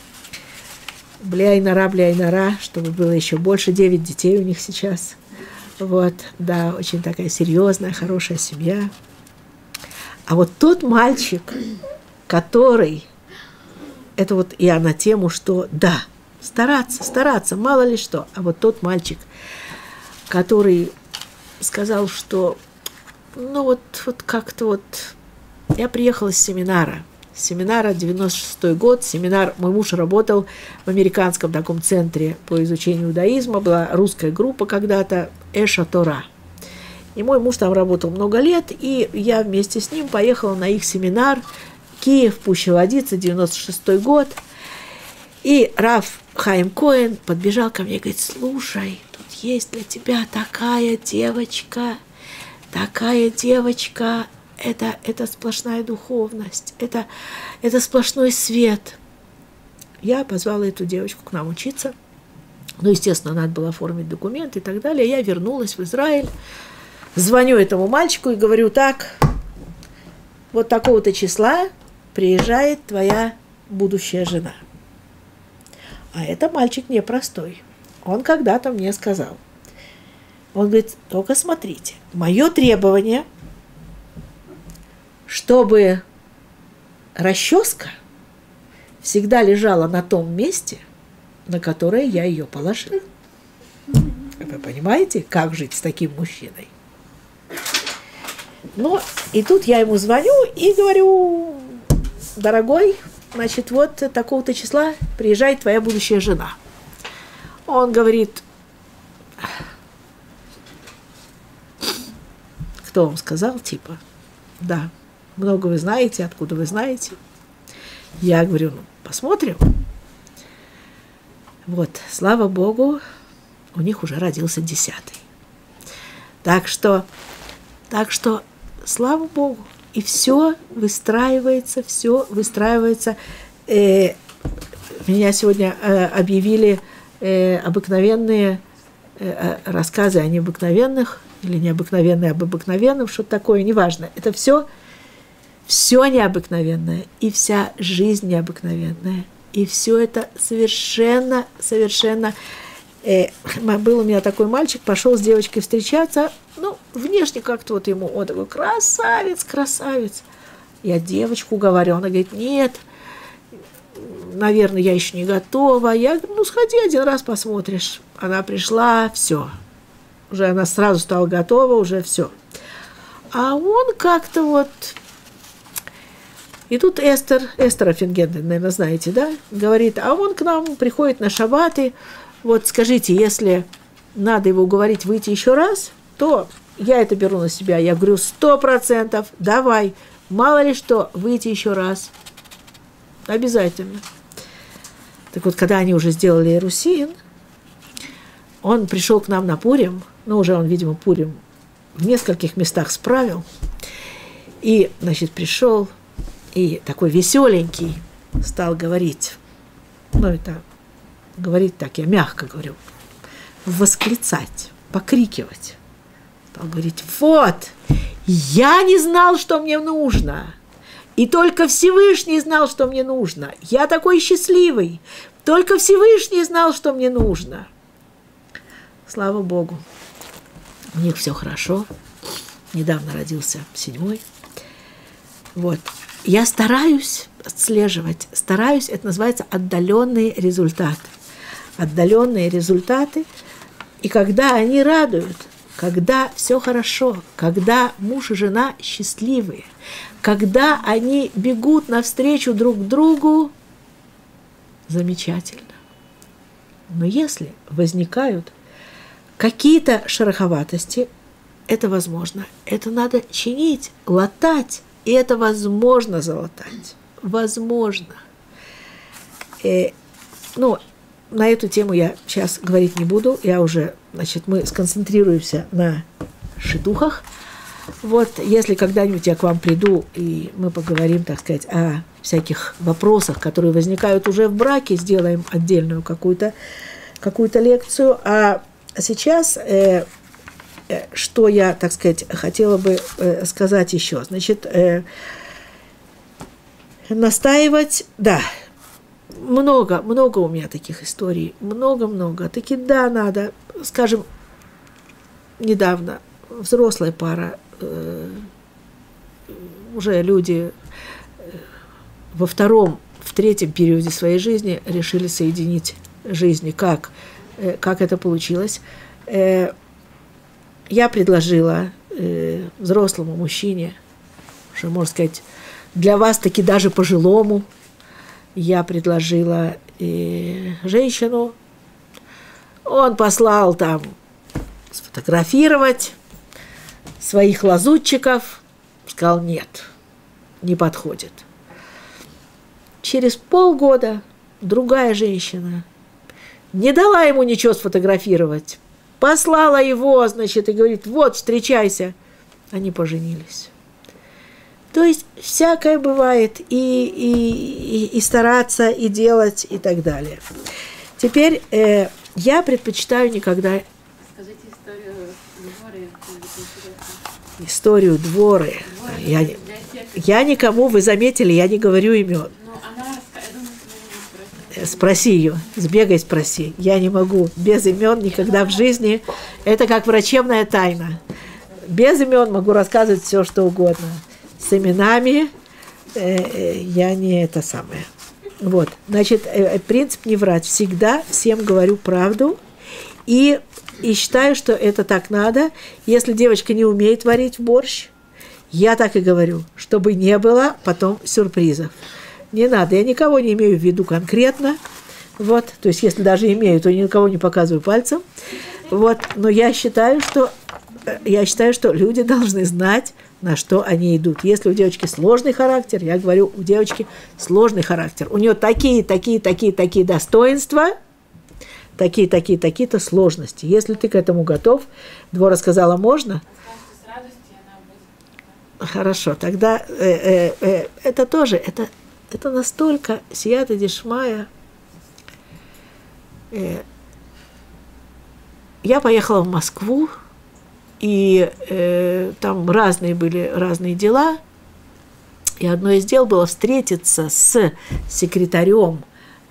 Бляй-нора, чтобы было еще больше, 9 детей у них сейчас. Вот, да, очень такая серьезная, хорошая семья. А вот тот мальчик, который, это вот я на тему, что да, стараться, мало ли что. А вот тот мальчик, который сказал, что, ну вот как-то вот, я приехала с семинара 96-й год, семинар, мой муж работал в американском таком центре по изучению иудаизма, была русская группа когда-то, Эша Тора. И мой муж там работал много лет, и я вместе с ним поехала на их семинар, Киев, Пуща-Водица, 96-й год. И Рав Хаим Коэн подбежал ко мне и говорит, слушай, тут есть для тебя такая девочка, это сплошная духовность, это сплошной свет. Я позвала эту девочку к нам учиться. Ну, естественно, надо было оформить документы и так далее. Я вернулась в Израиль, звоню этому мальчику и говорю, так, вот такого-то числа приезжает твоя будущая жена. А это мальчик непростой. Он когда-то мне сказал. Он говорит, только смотрите, мое требование, чтобы расческа всегда лежала на том месте, на которое я ее положил. Вы понимаете, как жить с таким мужчиной? Ну, и тут я ему звоню и говорю, дорогой, значит, вот такого-то числа приезжает твоя будущая жена. Он говорит, кто вам сказал, типа, да, много вы знаете, откуда вы знаете. Я говорю, ну, посмотрим. Вот, слава Богу, у них уже родился 10-й. Так что, слава Богу, и все выстраивается. Меня сегодня объявили обыкновенные рассказы о необыкновенных, или необыкновенные об обыкновенном, что-то такое, неважно. Это все необыкновенное, и вся жизнь необыкновенная. И все это совершенно... Был у меня такой мальчик, пошел с девочкой встречаться, ну, внешне как-то вот ему, он такой, красавец. Я девочку говорю, она говорит, нет, наверное, я еще не готова. Я говорю, ну, сходи один раз, посмотришь. Она пришла, все. Уже она сразу стала готова, уже все. А он как-то вот... И тут Эстер Аффингенден, наверное, знаете, да, говорит, а он к нам приходит на шаббаты. Вот скажите, если надо его уговорить выйти еще раз, то я это беру на себя. Я говорю, 100%, давай, мало ли что, выйти еще раз. Обязательно. Так вот, когда они уже сделали Ирусин, он пришел к нам на Пурим, ну, уже он, видимо, Пурим в нескольких местах справил, и, значит, пришел, и такой веселенький стал говорить, ну, это говорить так, я мягко говорю, восклицать, покрикивать. Стал говорить, вот, я не знал, что мне нужно. И только Всевышний знал, что мне нужно. Я такой счастливый. Только Всевышний знал, что мне нужно. Слава Богу. У них все хорошо. Недавно родился 7-й. Вот. Я стараюсь отслеживать. Стараюсь, это называется отдаленные результаты. Отдаленные результаты. И когда они радуют, когда все хорошо, когда муж и жена счастливые, когда они бегут навстречу друг другу, замечательно. Но если возникают какие-то шероховатости, это возможно. Это надо чинить, латать, и это возможно залатать. Возможно. На эту тему я сейчас говорить не буду. Я уже, мы сконцентрируемся на шидухах. Вот, если когда-нибудь я к вам приду, и мы поговорим, так сказать, о всяких вопросах, которые возникают уже в браке, сделаем отдельную какую-то лекцию. А сейчас, что я, так сказать, хотела бы сказать еще. Значит, настаивать, да, много у меня таких историй, много. Таки да, надо, скажем, недавно взрослая пара, уже люди в 3-м периоде своей жизни решили соединить жизни. Как это получилось? Я предложила взрослому мужчине, что, можно сказать, для вас таки даже пожилому, я предложила женщину. Он послал там сфотографировать своих лазутчиков. Сказал, нет, не подходит. Через полгода другая женщина не дала ему ничего сфотографировать. Послала его, значит, и говорит, вот, встречайся. Они поженились. То есть всякое бывает, и стараться, и делать, и так далее. Теперь я предпочитаю никогда... Скажите историю Дворы. Историю Дворы. Я никому, вы заметили, я не говорю имен. Спроси ее, сбегай, спроси. Я не могу без имен никогда в жизни. Это как врачебная тайна. Без имен могу рассказывать все, что угодно. С именами я не это самое. Вот, значит, принцип не врать. Всегда всем говорю правду. И считаю, что это так надо. Если девочка не умеет варить борщ, я так и говорю, чтобы не было потом сюрпризов. Не надо, я никого не имею в виду конкретно. Вот, то есть, если даже имею, то никого не показываю пальцем. Вот, но я считаю, что люди должны знать, на что они идут. Если у девочки сложный характер, я говорю, у девочки сложный характер. У нее такие достоинства, такие-то сложности. Если ты к этому готов, Двора сказала, можно? Хорошо, тогда это тоже, это настолько сията дешмая. Я поехала в Москву, и там были разные дела. И одно из дел было встретиться с секретарем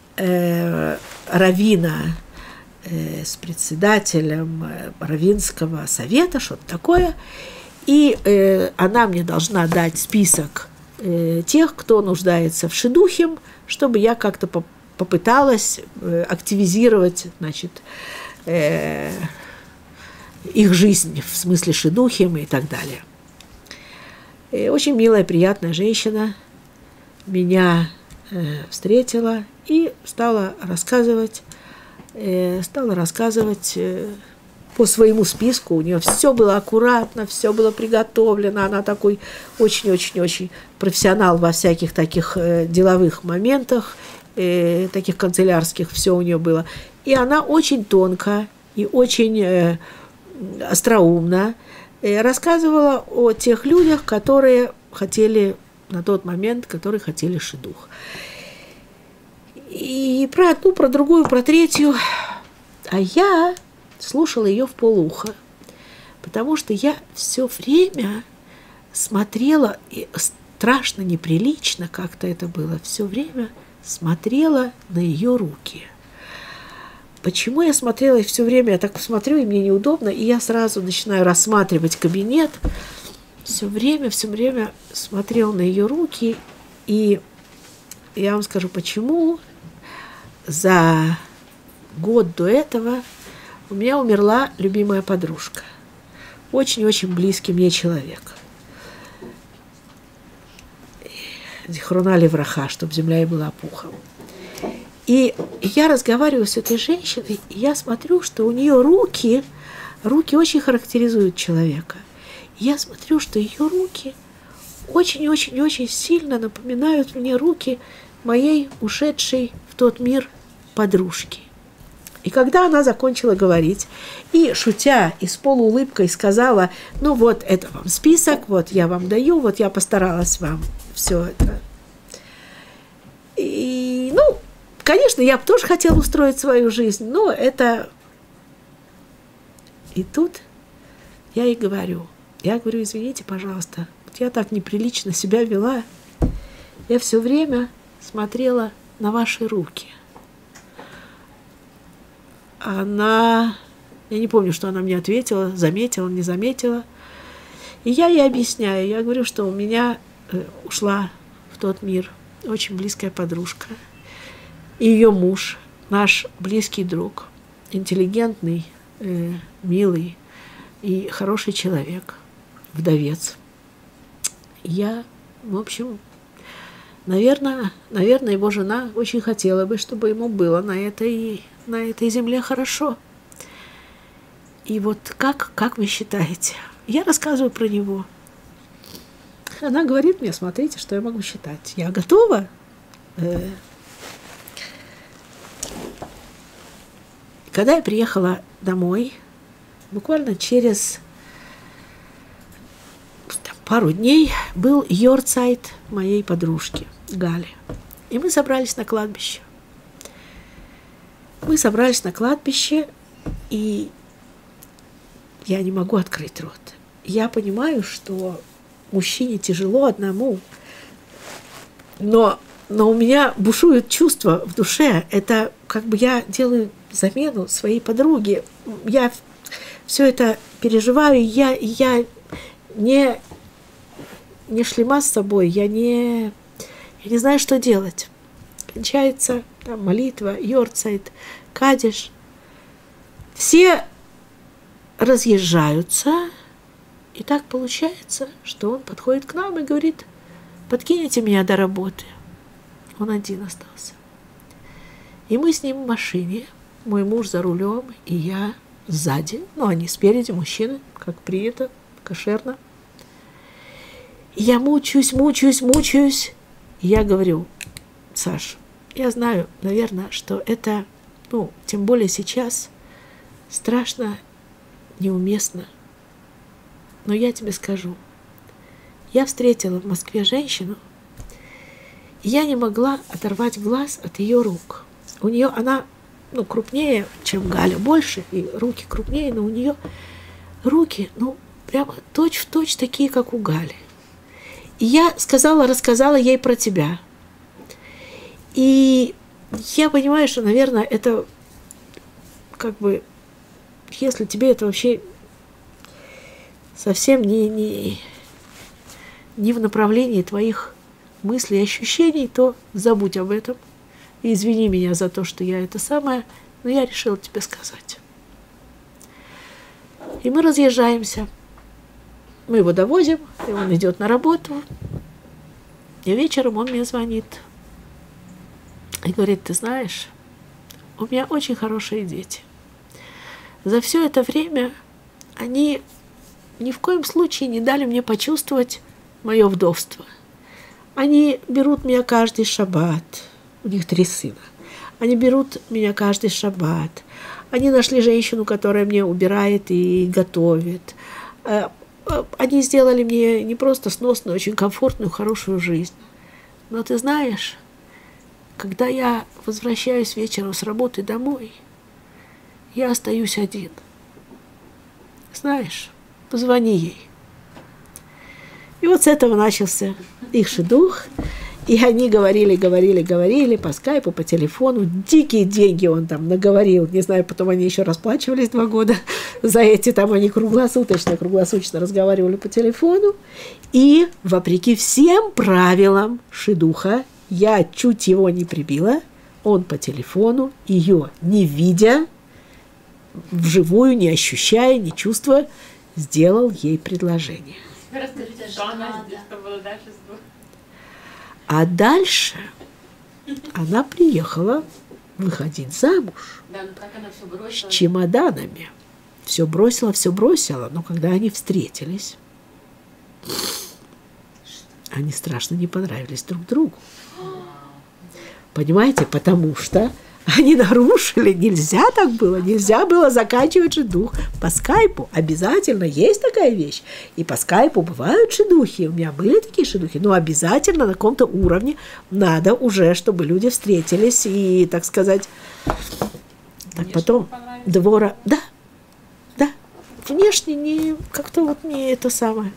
раввина, с председателем раввинского совета, что-то такое. И она мне должна дать список тех, кто нуждается в шидухим, чтобы я как-то попыталась активизировать, значит, их жизнь в смысле шидухим и так далее. И очень милая, приятная женщина меня встретила и стала рассказывать по своему списку. У нее все было аккуратно, все было приготовлено. Она такой очень-очень-очень профессионал во всяких таких деловых моментах, таких канцелярских, все у нее было. И она очень тонко и очень остроумно рассказывала о тех людях, которые хотели на тот момент, которые хотели шидух. И про одну, про другую, про третью. А я слушала ее вполуха, потому что я все время смотрела страшно, неприлично как-то это было, все время смотрела на ее руки. Почему я смотрела все время, я так смотрю, и мне неудобно, и я сразу начинаю рассматривать кабинет, все время смотрела на ее руки, и я вам скажу, почему. За год до этого у меня умерла любимая подружка, очень-очень близкий мне человек. Зихруна левраха, чтобы земля ей была пухом. И я разговариваю с этой женщиной, и я смотрю, что у нее руки очень характеризуют человека. И я смотрю, что ее руки очень-очень-очень сильно напоминают мне руки моей ушедшей в тот мир подружки. И когда она закончила говорить, и, шутя, и с полуулыбкой сказала, ну вот, это вам список, вот я вам даю, вот я постаралась вам все это. И, ну, конечно, я бы тоже хотела устроить свою жизнь, но это... И тут я ей говорю, извините, пожалуйста, вот я так неприлично себя вела, я все время смотрела на ваши руки. Я не помню, что она мне ответила, заметила, не заметила. И я ей объясняю, я говорю, что у меня ушла в тот мир очень близкая подружка. И ее муж, наш близкий друг, интеллигентный, милый и хороший человек, вдовец. Я, в общем, наверное, его жена очень хотела бы, чтобы ему было на этой земле хорошо. И вот как вы считаете? Я рассказываю про него. Она говорит мне, смотрите, что я могу считать. Я готова. Когда я приехала домой, буквально через пару дней был йорцайт моей подружки Гали. И мы собрались на кладбище. И я не могу открыть рот. Я понимаю, что мужчине тяжело одному, но у меня бушуют чувства в душе. Это как бы я делаю замену своей подруге. Я все это переживаю, я не шлема с собой, я не знаю, что делать. Кончается там молитва, йорцайт, кадиш. Все разъезжаются, и так получается, что он подходит к нам и говорит, подкинете меня до работы. Он один остался. И мы с ним в машине, мой муж за рулем, и я сзади, они спереди, мужчины, как принято, кошерно. И я мучаюсь. И я говорю, Саш, я знаю, наверное, что это, тем более сейчас, страшно, неуместно. Но я тебе скажу, я встретила в Москве женщину, и я не могла оторвать глаз от ее рук. У нее она, крупнее, чем Галя, больше, и руки крупнее, но у нее руки, прямо точь-в-точь такие, как у Гали. И я рассказала ей про тебя. И я понимаю, что, наверное, это если тебе это вообще совсем не в направлении твоих мыслей и ощущений, то забудь об этом. И извини меня за то, что я это самое, но я решила тебе сказать. И мы разъезжаемся. Мы его довозим, и он идет на работу. И вечером он мне звонит. И говорит, ты знаешь, у меня очень хорошие дети. За все это время они ни в коем случае не дали мне почувствовать мое вдовство. Они берут меня каждый шаббат. У них 3 сына. Они берут меня каждый шаббат. Они нашли женщину, которая мне убирает и готовит. Они сделали мне не просто сносную, очень комфортную, хорошую жизнь. Но ты знаешь, когда я возвращаюсь вечером с работы домой, я остаюсь один. Знаешь, позвони ей. И вот с этого начался их шидух. И они говорили по скайпу, по телефону. Дикие деньги он там наговорил. Не знаю, потом они еще расплачивались 2 года за эти. Там они круглосуточно разговаривали по телефону. И, вопреки всем правилам шидуха, я чуть его не прибила. Он по телефону, ее не видя, вживую, не ощущая, не чувствуя, сделал ей предложение. Расскажите, что она здесь, что было дальше с двух? А дальше она приехала выходить замуж Да, ну как она все с бросила? чемоданами. Все бросила, но когда они встретились, они страшно не понравились друг другу. Понимаете, потому что они нарушили, нельзя так было, нельзя было заканчивать шидух по скайпу. Обязательно есть такая вещь. И по скайпу бывают шидухи, у меня были такие шидухи, но обязательно на каком-то уровне надо уже, чтобы люди встретились и, так сказать, так потом двора... Да, внешне не, как-то вот не это самое.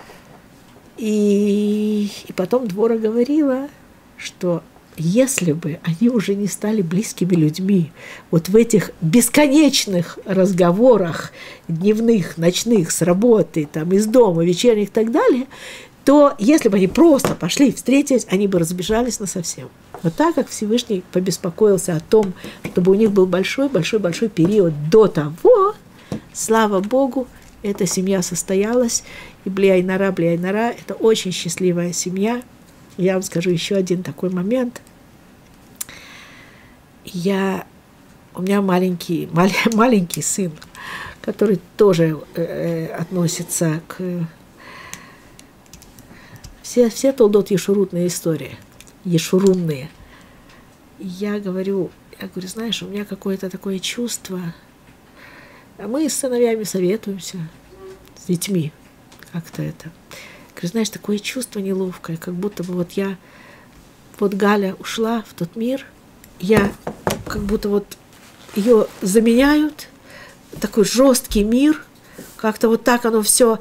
И потом Двора говорила, что если бы они уже не стали близкими людьми, вот в этих бесконечных разговорах дневных, ночных, с работы, там, из дома, вечерних и так далее, то если бы они просто пошли, встретились, они бы разбежались насовсем. Но так как Всевышний побеспокоился о том, чтобы у них был большой-большой-большой период до того, слава Богу, эта семья состоялась, и Блиайнара, это очень счастливая семья. Я вам скажу еще один такой момент. У меня маленький сын, который тоже относится к... Все толдот ешурутные истории, ешурунные. Я говорю, знаешь, у меня какое-то такое чувство... А мы с сыновьями советуемся, с детьми, как-то это. Говорю, знаешь, такое чувство неловкое, как будто бы вот Галя ушла в тот мир, я как будто вот ее заменяют, такой жесткий мир, как-то вот так оно все.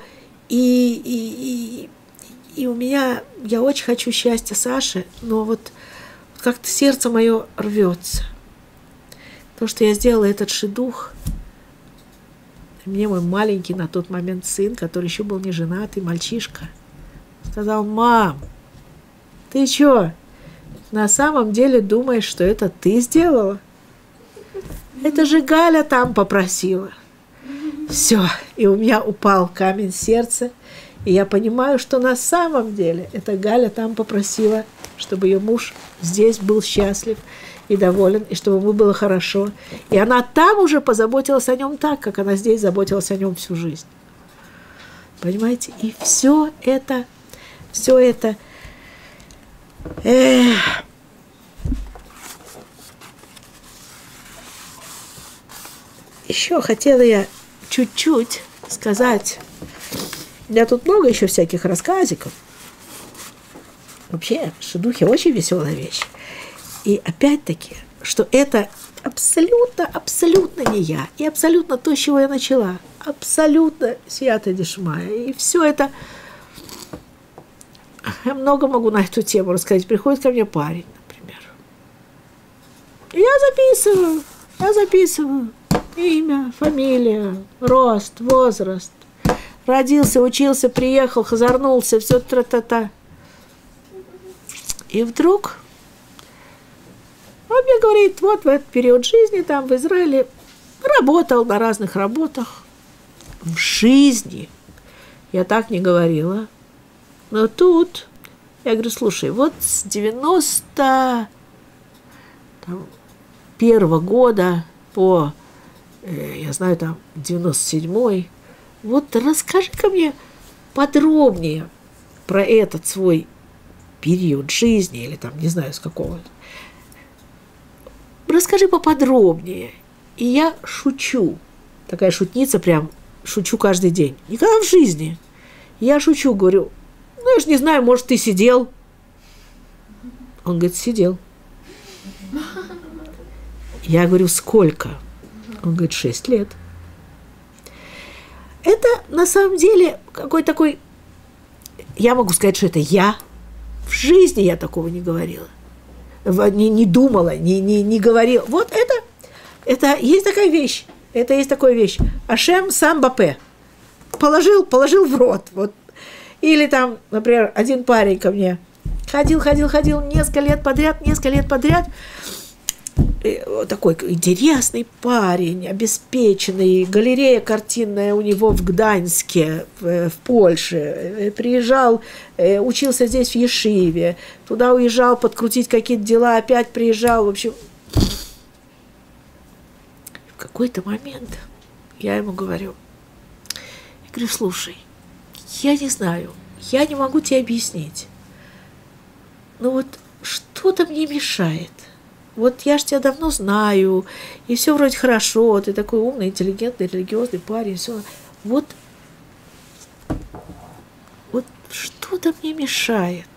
И у меня, я очень хочу счастья Саши, но вот как-то сердце мое рвется. То, что я сделала этот шидух, мне мой маленький на тот момент сын, который еще был не женатый, мальчишка, сказал: мам, ты что, на самом деле думаешь, что это ты сделала? Это же Галя там попросила. Все, и у меня упал камень сердца, и я понимаю, что на самом деле это Галя там попросила, чтобы ее муж здесь был счастлив и доволен, и чтобы ему было хорошо. И она там уже позаботилась о нем так, как она здесь заботилась о нем всю жизнь. Понимаете? И все это еще хотела я чуть-чуть сказать. У меня тут много еще всяких рассказиков. Вообще, шидухи очень веселая вещь. И опять-таки, что это абсолютно не я. И абсолютно то, с чего я начала. Абсолютно сията дешмая. И все это... Я много могу на эту тему рассказать. Приходит ко мне парень, например. И я записываю. Имя, фамилия, рост, возраст. Родился, учился, приехал, хазарнулся, все тра-та-та. И вдруг он мне говорит, вот в этот период жизни там в Израиле работал на разных работах. В жизни я так не говорила. Но тут я говорю, слушай, вот с 91-го года по, я знаю, там, 97-й, вот расскажи-ка мне подробнее про этот свой период жизни, или там, не знаю, с какого. Расскажи поподробнее. И я шучу. Такая шутница прям, шучу каждый день. Никогда в жизни. Я шучу, говорю, ну, я же не знаю, может, ты сидел. Он говорит, сидел. Я говорю, сколько? Он говорит, 6 лет. Это, на самом деле, какой такой я могу сказать, что это я. В жизни я такого не говорила. Не думала, не говорила. Вот это есть такая вещь. Это есть такая вещь. Ашем сам бапе. Положил в рот. Вот. Или там, например, один парень ко мне ходил несколько лет подряд. Такой интересный парень, обеспеченный, галерея картинная у него в Гданьске, в Польше. Приезжал, учился здесь в Ешиве, туда уезжал подкрутить какие-то дела, опять приезжал. В общем, в какой-то момент я ему говорю, слушай, я не знаю, я не могу тебе объяснить, но вот что-то мне мешает. Вот я ж тебя давно знаю, и все вроде хорошо, ты такой умный, интеллигентный, религиозный парень, все. Вот что-то мне мешает.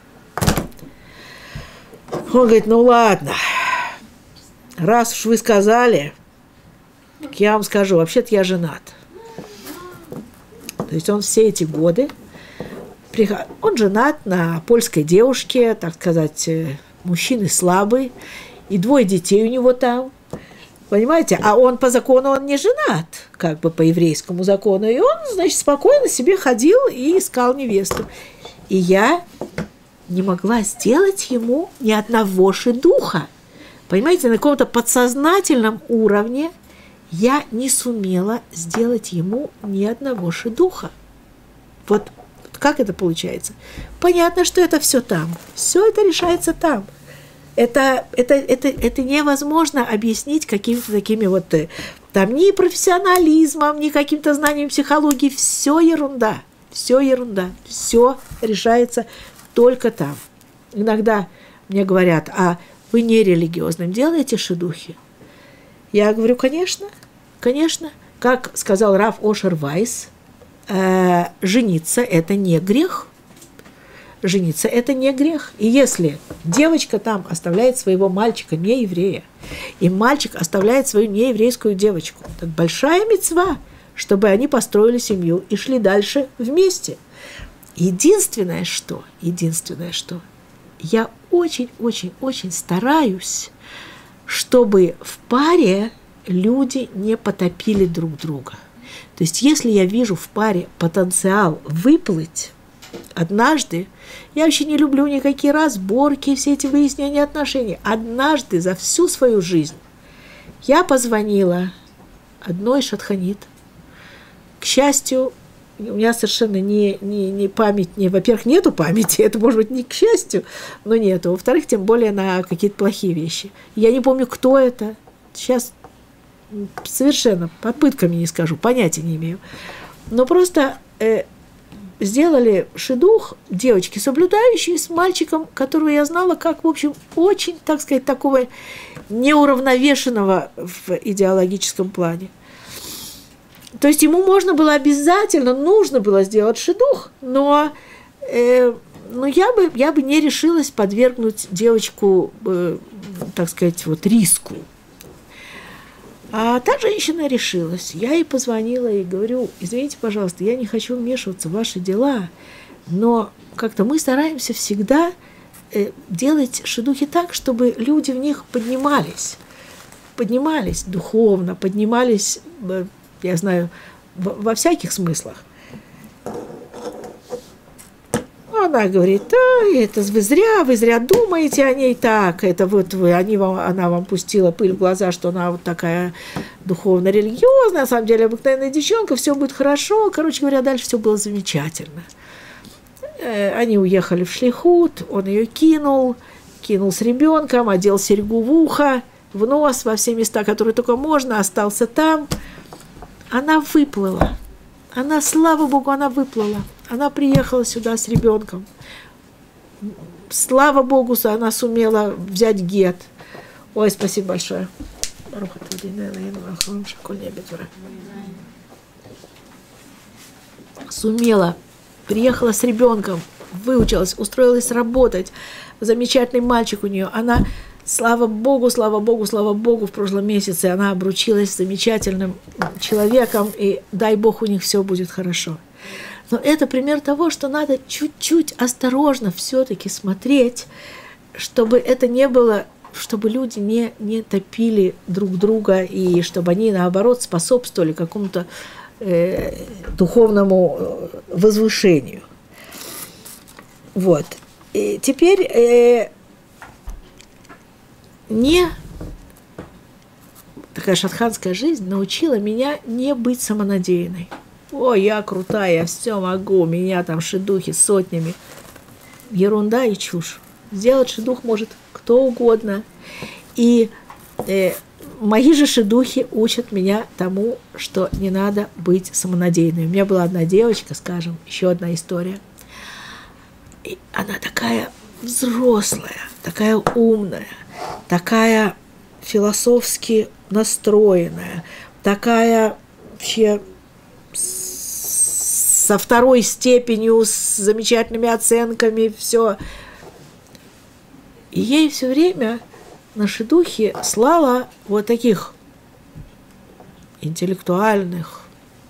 Он говорит, ну ладно, раз уж вы сказали, так я вам скажу, вообще-то я женат. То есть он все эти годы, он женат на польской девушке, так сказать, мужчина слабый, и 2 детей у него там, понимаете? А он по закону, он не женат, как бы по еврейскому закону. И он, значит, спокойно себе ходил и искал невесту. И я не могла сделать ему ни одного шидуха. Понимаете, на каком-то подсознательном уровне я не сумела сделать ему ни одного шидуха. Вот как это получается? Понятно, что это все там. Все это решается там. Это невозможно объяснить какими-то такими вот там ни профессионализмом, ни каким-то знанием психологии. Все ерунда. Все решается только там. Иногда мне говорят, а вы не религиозным делаете шидухи? Я говорю, конечно. Как сказал Рав Ошер Вайс, жениться – это не грех. Жениться – это не грех. И если девочка там оставляет своего мальчика, не еврея, и мальчик оставляет свою нееврейскую девочку, так большая мицва, чтобы они построили семью и шли дальше вместе. Единственное, что я очень стараюсь, чтобы в паре люди не потопили друг друга. То есть, если я вижу в паре потенциал выплыть однажды, я вообще не люблю никакие разборки, все эти выяснения отношений. Однажды за всю свою жизнь я позвонила одной шатханит. К счастью, у меня совершенно не память, во-первых, нету памяти, это может быть не к счастью, но нету. Во-вторых, тем более на какие-то плохие вещи. Я не помню, кто это. Сейчас совершенно под пытками не скажу, понятия не имею. Но просто сделали шидух девочки, соблюдающие, с мальчиком, которого я знала как, в общем, очень, так сказать, такого неуравновешенного в идеологическом плане. То есть ему нужно было сделать шидух, но я бы не решилась подвергнуть девочку, так сказать, вот риску. А та женщина решилась. Я ей позвонила и говорю, извините, пожалуйста, я не хочу вмешиваться в ваши дела, но как-то мы стараемся всегда делать шидухи так, чтобы люди в них поднимались духовно, поднимались, я знаю, во всяких смыслах. Она говорит, это вы зря думаете о ней так, это вот она вам пустила пыль в глаза, что она вот такая духовно-религиозная, на самом деле обыкновенная девчонка, все будет хорошо. Короче говоря, дальше все было замечательно. Они уехали в шлихут, он ее кинул с ребенком, одел серьгу в ухо, в нос, во все места, которые только можно, остался там. Она выплыла. Слава Богу, она выплыла. Она приехала сюда с ребенком. Слава Богу, она сумела взять гет. Ой, спасибо большое. Сумела. Приехала с ребенком, выучилась, устроилась работать. Замечательный мальчик у нее. Она, слава Богу, в прошлом месяце она обручилась с замечательным человеком, и дай Бог, у них все будет хорошо. Но это пример того, что надо чуть-чуть осторожно все-таки смотреть, чтобы это не было, чтобы люди не топили друг друга, и чтобы они, наоборот, способствовали какому-то духовному возвышению. Вот. И теперь такая шатханская жизнь научила меня не быть самонадеянной. О, я крутая, я все могу, у меня там шидухи сотнями. Ерунда и чушь. Сделать шидух может кто угодно. И мои же шидухи учат меня тому, что не надо быть самонадеянной. У меня была одна девочка, скажем, еще одна история. И она такая взрослая, такая умная, такая философски настроенная, такая вообще со второй степенью, с замечательными оценками, все. И ей все время на шидухе слала вот таких интеллектуальных,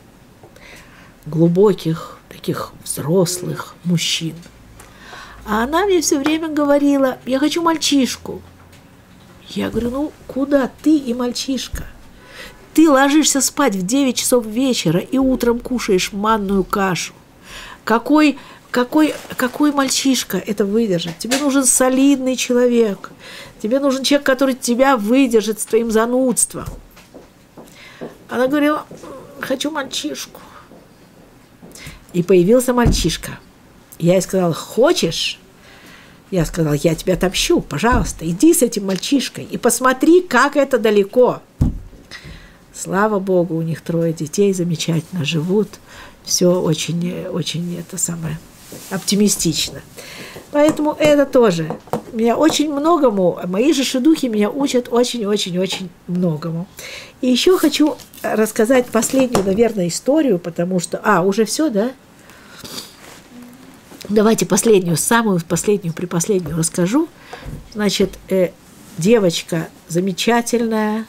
глубоких, таких взрослых мужчин. А она мне все время говорила: я хочу мальчишку. Я говорю: ну, куда ты и мальчишка? Ты ложишься спать в 9 часов вечера и утром кушаешь манную кашу. Какой мальчишка это выдержит? Тебе нужен солидный человек. Тебе нужен человек, который тебя выдержит с твоим занудством. Она говорила: хочу мальчишку. И появился мальчишка. Я ей сказала: хочешь? Я сказала: я тебя отомщу, пожалуйста, иди с этим мальчишкой и посмотри, как это далеко. Слава Богу, у них 3 детей, замечательно живут. Все очень, очень это самое оптимистично. Поэтому это тоже меня очень многому, мои же шидухи меня учат очень-очень-очень многому. И еще хочу рассказать последнюю, наверное, историю, потому что... уже все, да? Давайте последнюю, самую последнюю, припоследнюю расскажу. Значит, девочка замечательная,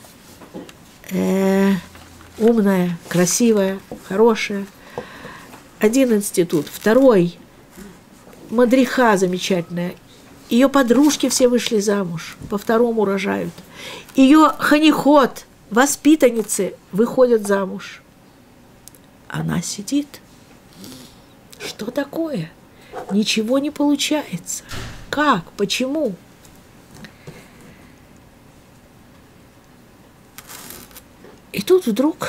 умная, красивая, хорошая. 1 институт, 2 мадриха замечательная. Ее подружки все вышли замуж, по 2-му рожают. Ее ханихот, воспитанницы, выходят замуж. Она сидит. Что такое? Ничего не получается. Как? Почему? И тут вдруг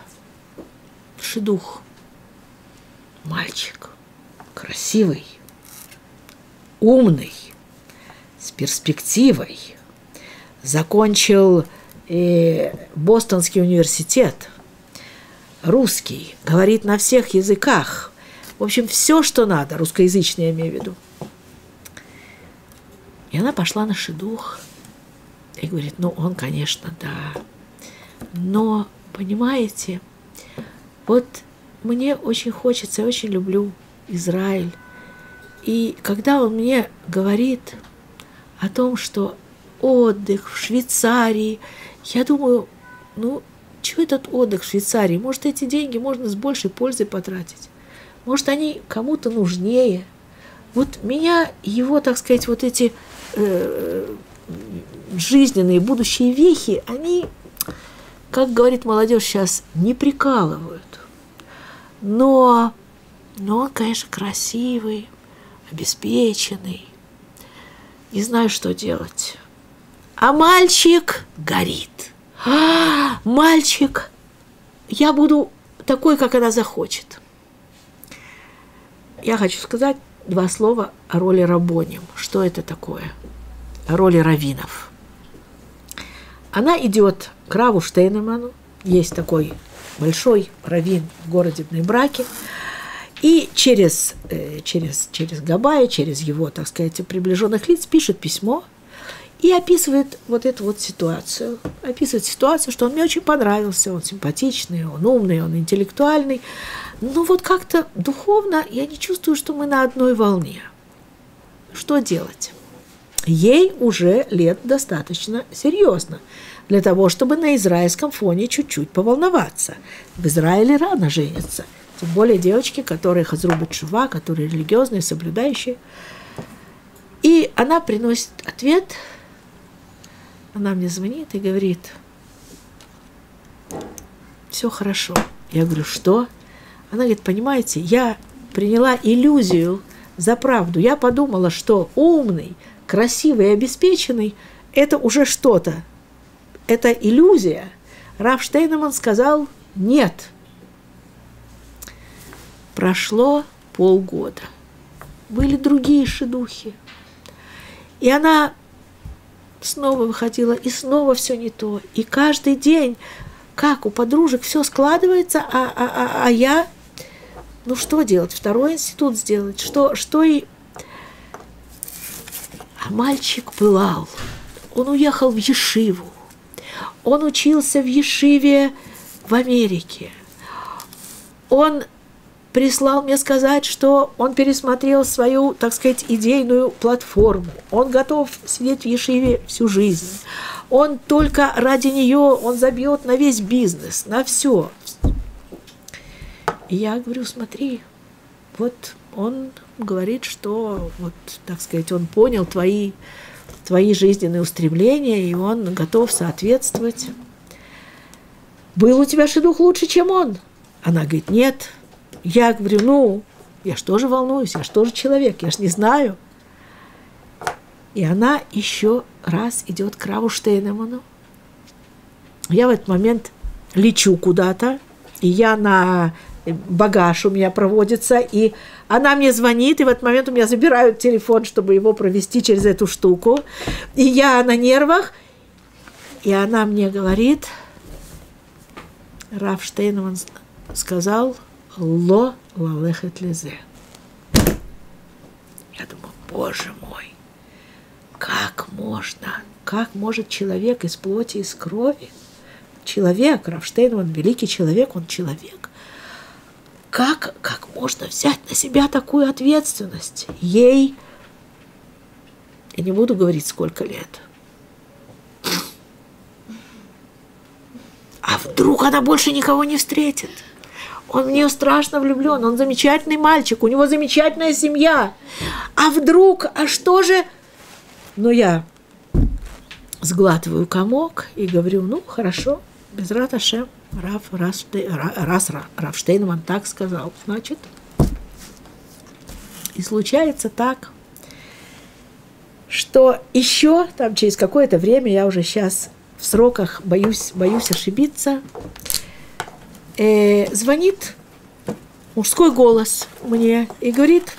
шидух. Мальчик красивый, умный, с перспективой, закончил Бостонский университет, русский, говорит на всех языках. В общем, все, что надо, русскоязычный я имею в виду. И она пошла на шидух и говорит: ну, он, конечно, да. Но, понимаете, вот мне очень хочется, я очень люблю Израиль. И когда он мне говорит о том, что отдых в Швейцарии, я думаю, ну, что этот отдых в Швейцарии? Может, эти деньги можно с большей пользой потратить? Может, они кому-то нужнее? Вот меня его, так сказать, вот эти жизненные будущие вехи, они, как говорит молодежь сейчас, не прикалывают. Но он, конечно, красивый, обеспеченный. Не знаю, что делать. А мальчик горит. Мальчик, я буду такой, как она захочет. Я хочу сказать 2 слова о роли рабоним. Что это такое? О роли раввинов. Она идет к Раву Штейнеману. Есть такой большой раввин в городе Бней-Браке. И через Габая, через его, так сказать, приближенных лиц пишет письмо и описывает вот эту вот ситуацию. Описывает ситуацию, что он мне очень понравился, он симпатичный, он умный, он интеллектуальный. Но вот как-то духовно я не чувствую, что мы на одной волне. Что делать? Ей уже лет достаточно серьезно для того, чтобы на израильском фоне чуть-чуть поволноваться. В Израиле рано женятся. Тем более девочки, которые хазрубат чува, которые религиозные, соблюдающие. И она приносит ответ. Она мне звонит и говорит: все хорошо. Я говорю: что? Она говорит: понимаете, я приняла иллюзию за правду. Я подумала, что умный, красивый и обеспеченный – это уже что-то. Это иллюзия. Рав Штейнман сказал: нет. Прошло полгода. Были другие шидухи. И она снова выходила, и снова все не то. И каждый день, как у подружек, все складывается, а я, ну что делать? Второй институт сделать? Что и... А мальчик пылал. Он уехал в Ешиву. Он учился в Ешиве в Америке. Он прислал мне сказать, что он пересмотрел свою, так сказать, идейную платформу. Он готов сидеть в Ешиве всю жизнь. Он только ради нее, он забьет на весь бизнес, на все. И я говорю: смотри, вот он говорит, что, вот, так сказать, он понял твои жизненные устремления, и он готов соответствовать. Был у тебя шидух лучше, чем он? Она говорит: нет. Я говорю: ну, я ж тоже волнуюсь, я ж тоже человек, я ж не знаю. И она еще раз идет к Раву Штейнману. Я в этот момент лечу куда-то, и я на багаж у меня проводится, и она мне звонит, и в этот момент у меня забирают телефон, чтобы его провести через эту штуку. И я на нервах, и она мне говорит: Рав Штейнман сказал: «Ло лалехет лезе». Я думаю: боже мой, как может человек из плоти, из крови, человек, Рав Штейнман, великий человек, он человек, как можно взять на себя такую ответственность? Ей, я не буду говорить, сколько лет. А вдруг она больше никого не встретит? Он в нее страшно влюблен, он замечательный мальчик, у него замечательная семья. А вдруг, а что же? Но я сглатываю комок и говорю: ну, хорошо, безрат Ашем, Рав Штейнман так сказал, значит. И случается так, что еще там через какое-то время, я уже сейчас в сроках боюсь ошибиться, звонит мужской голос мне и говорит: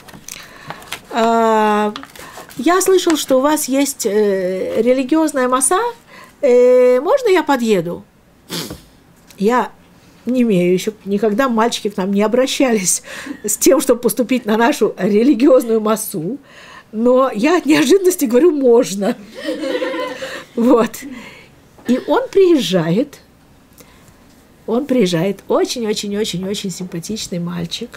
я слышал, что у вас есть религиозная масса, можно я подъеду? Я не имею еще, никогда мальчики к нам не обращались с тем, чтобы поступить на нашу религиозную массу, но я от неожиданности говорю: можно. Вот. И он приезжает, очень-очень-очень-очень симпатичный мальчик,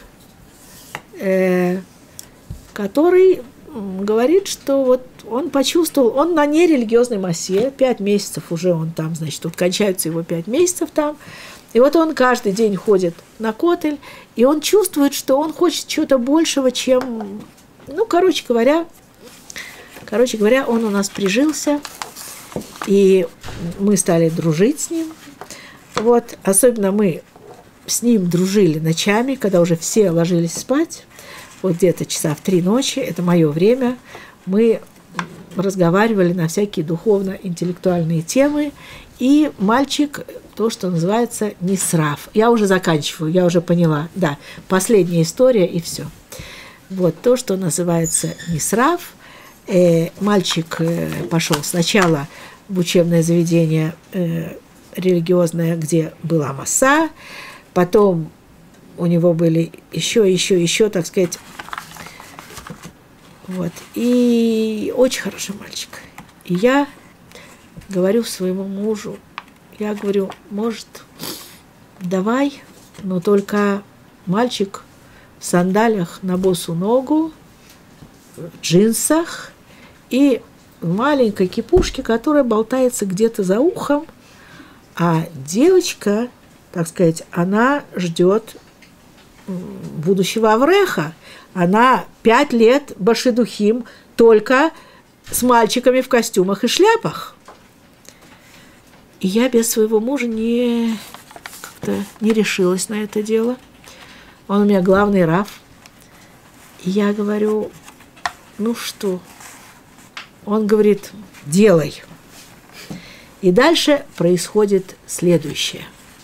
который говорит, что вот он почувствовал, он на нерелигиозной массе, 5 месяцев уже он там, значит, тут кончаются его 5 месяцев там, и вот он каждый день ходит на котель, и он чувствует, что он хочет чего-то большего, чем, ну, короче говоря, он у нас прижился, и мы стали дружить с ним. Вот, особенно мы с ним дружили ночами, когда уже все ложились спать, вот где-то часа в 3 ночи, это мое время, мы разговаривали на всякие духовно-интеллектуальные темы, и мальчик, то, что называется, нисраф. Я уже заканчиваю, я уже поняла, да, последняя история и все. Вот то, что называется нисраф. Мальчик пошел сначала в учебное заведение религиозное, где была масса, потом у него были еще, так сказать, вот, и очень хороший мальчик. И я говорю своему мужу, я говорю: может, давай, но только мальчик в сандалиях на босу ногу, в джинсах и в маленькой кипушке, которая болтается где-то за ухом, а девочка, так сказать, она ждет будущего Авреха, она 5 лет башидухим только с мальчиками в костюмах и шляпах. И я без своего мужа как-то не решилась на это дело. Он у меня главный рав. И я говорю, ну что? Он говорит, делай. И дальше происходит следующее.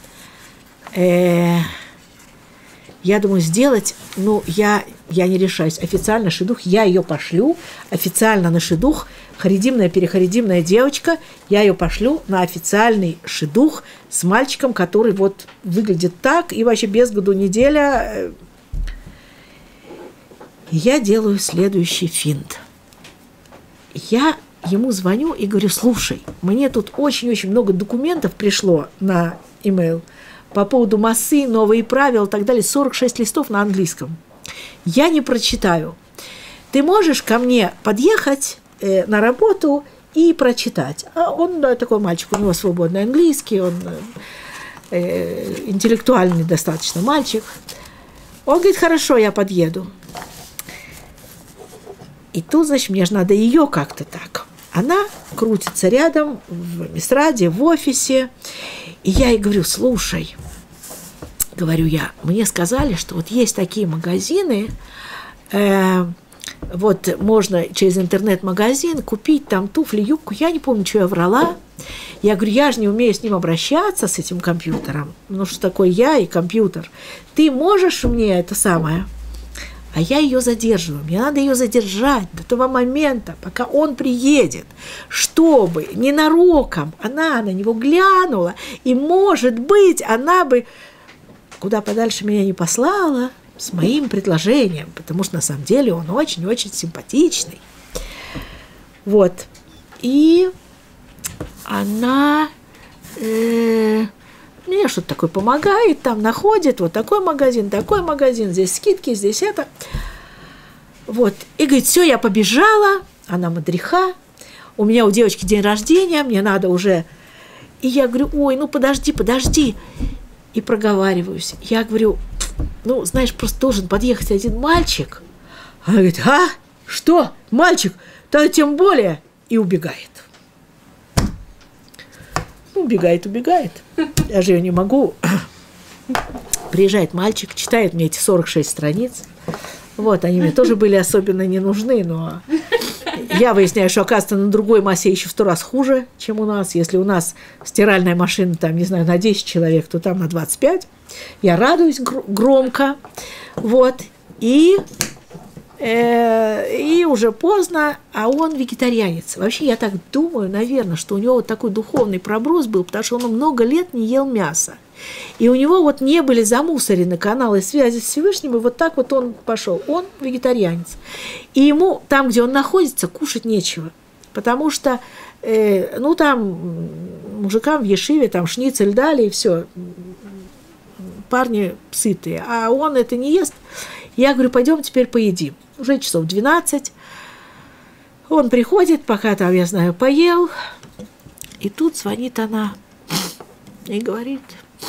Я думаю, сделать, я не решаюсь. Официально шидух, я ее пошлю. Официально на шидух, перехаридимная девочка, я ее пошлю на официальный шидух с мальчиком, который вот выглядит так, и вообще без году неделя. И я делаю следующий финт. Я ему звоню и говорю, слушай, мне тут очень-очень много документов пришло на имейл по поводу массы, новые правила и так далее, 46 листов на английском. Я не прочитаю. Ты можешь ко мне подъехать на работу и прочитать? А он такой мальчик, у него свободный английский, он интеллектуальный достаточно мальчик. Он говорит, хорошо, я подъеду. И тут, значит, мне же надо ее как-то так. Она крутится рядом в Мисраде, в офисе. И я ей говорю, слушай, говорю я, мне сказали, что вот есть такие магазины, вот можно через интернет-магазин купить там туфли, юбку. Я не помню, что я врала. Я говорю, я же не умею с ним обращаться, с этим компьютером. Ну, что такое я и компьютер? Ты можешь мне это самое? А я ее задерживаю. Мне надо ее задержать до того момента, пока он приедет, чтобы ненароком она на него глянула, и, может быть, она бы куда подальше меня не послала с моим предложением, потому что на самом деле он очень-очень симпатичный. Вот. И она мне что-то такое помогает, там находит, вот такой магазин, здесь скидки, здесь это. Вот. И говорит, все, я побежала, она мадриха, у меня у девочки день рождения, мне надо уже... И я говорю, ой, ну подожди. И проговариваюсь. Я говорю, ну, знаешь, просто должен подъехать один мальчик. Она говорит, а? Что? Мальчик? Да тем более. И убегает. Убегает. Я же ее не могу. Приезжает мальчик, читает мне эти 46 страниц. Вот, они мне тоже были особенно не нужны, но я выясняю, что, оказывается, на другой массе еще в 100 раз хуже, чем у нас. Если у нас стиральная машина, там, не знаю, на 10 человек, то там на 25. Я радуюсь громко. Вот. И уже поздно, а он вегетарианец. Вообще, я так думаю, наверное, что у него вот такой духовный проброс был, потому что он много лет не ел мясо. И у него вот не были замусорены каналы связи с Всевышним, и вот так вот он пошел. Он вегетарианец. И ему там, где он находится, кушать нечего. Потому что, там мужикам в Ешиве там шницель дали, и все. Парни сытые. А он это не ест. Я говорю, пойдем теперь поедим. Уже часов 12. Он приходит, пока там, я знаю, поел. И тут звонит она и говорит,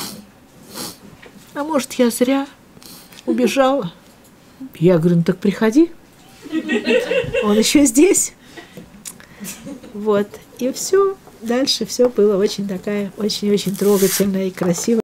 а может, я зря убежала? Я говорю, ну так приходи. Он еще здесь. Вот. И все. Дальше все было очень такая, очень-очень трогательная и красивая.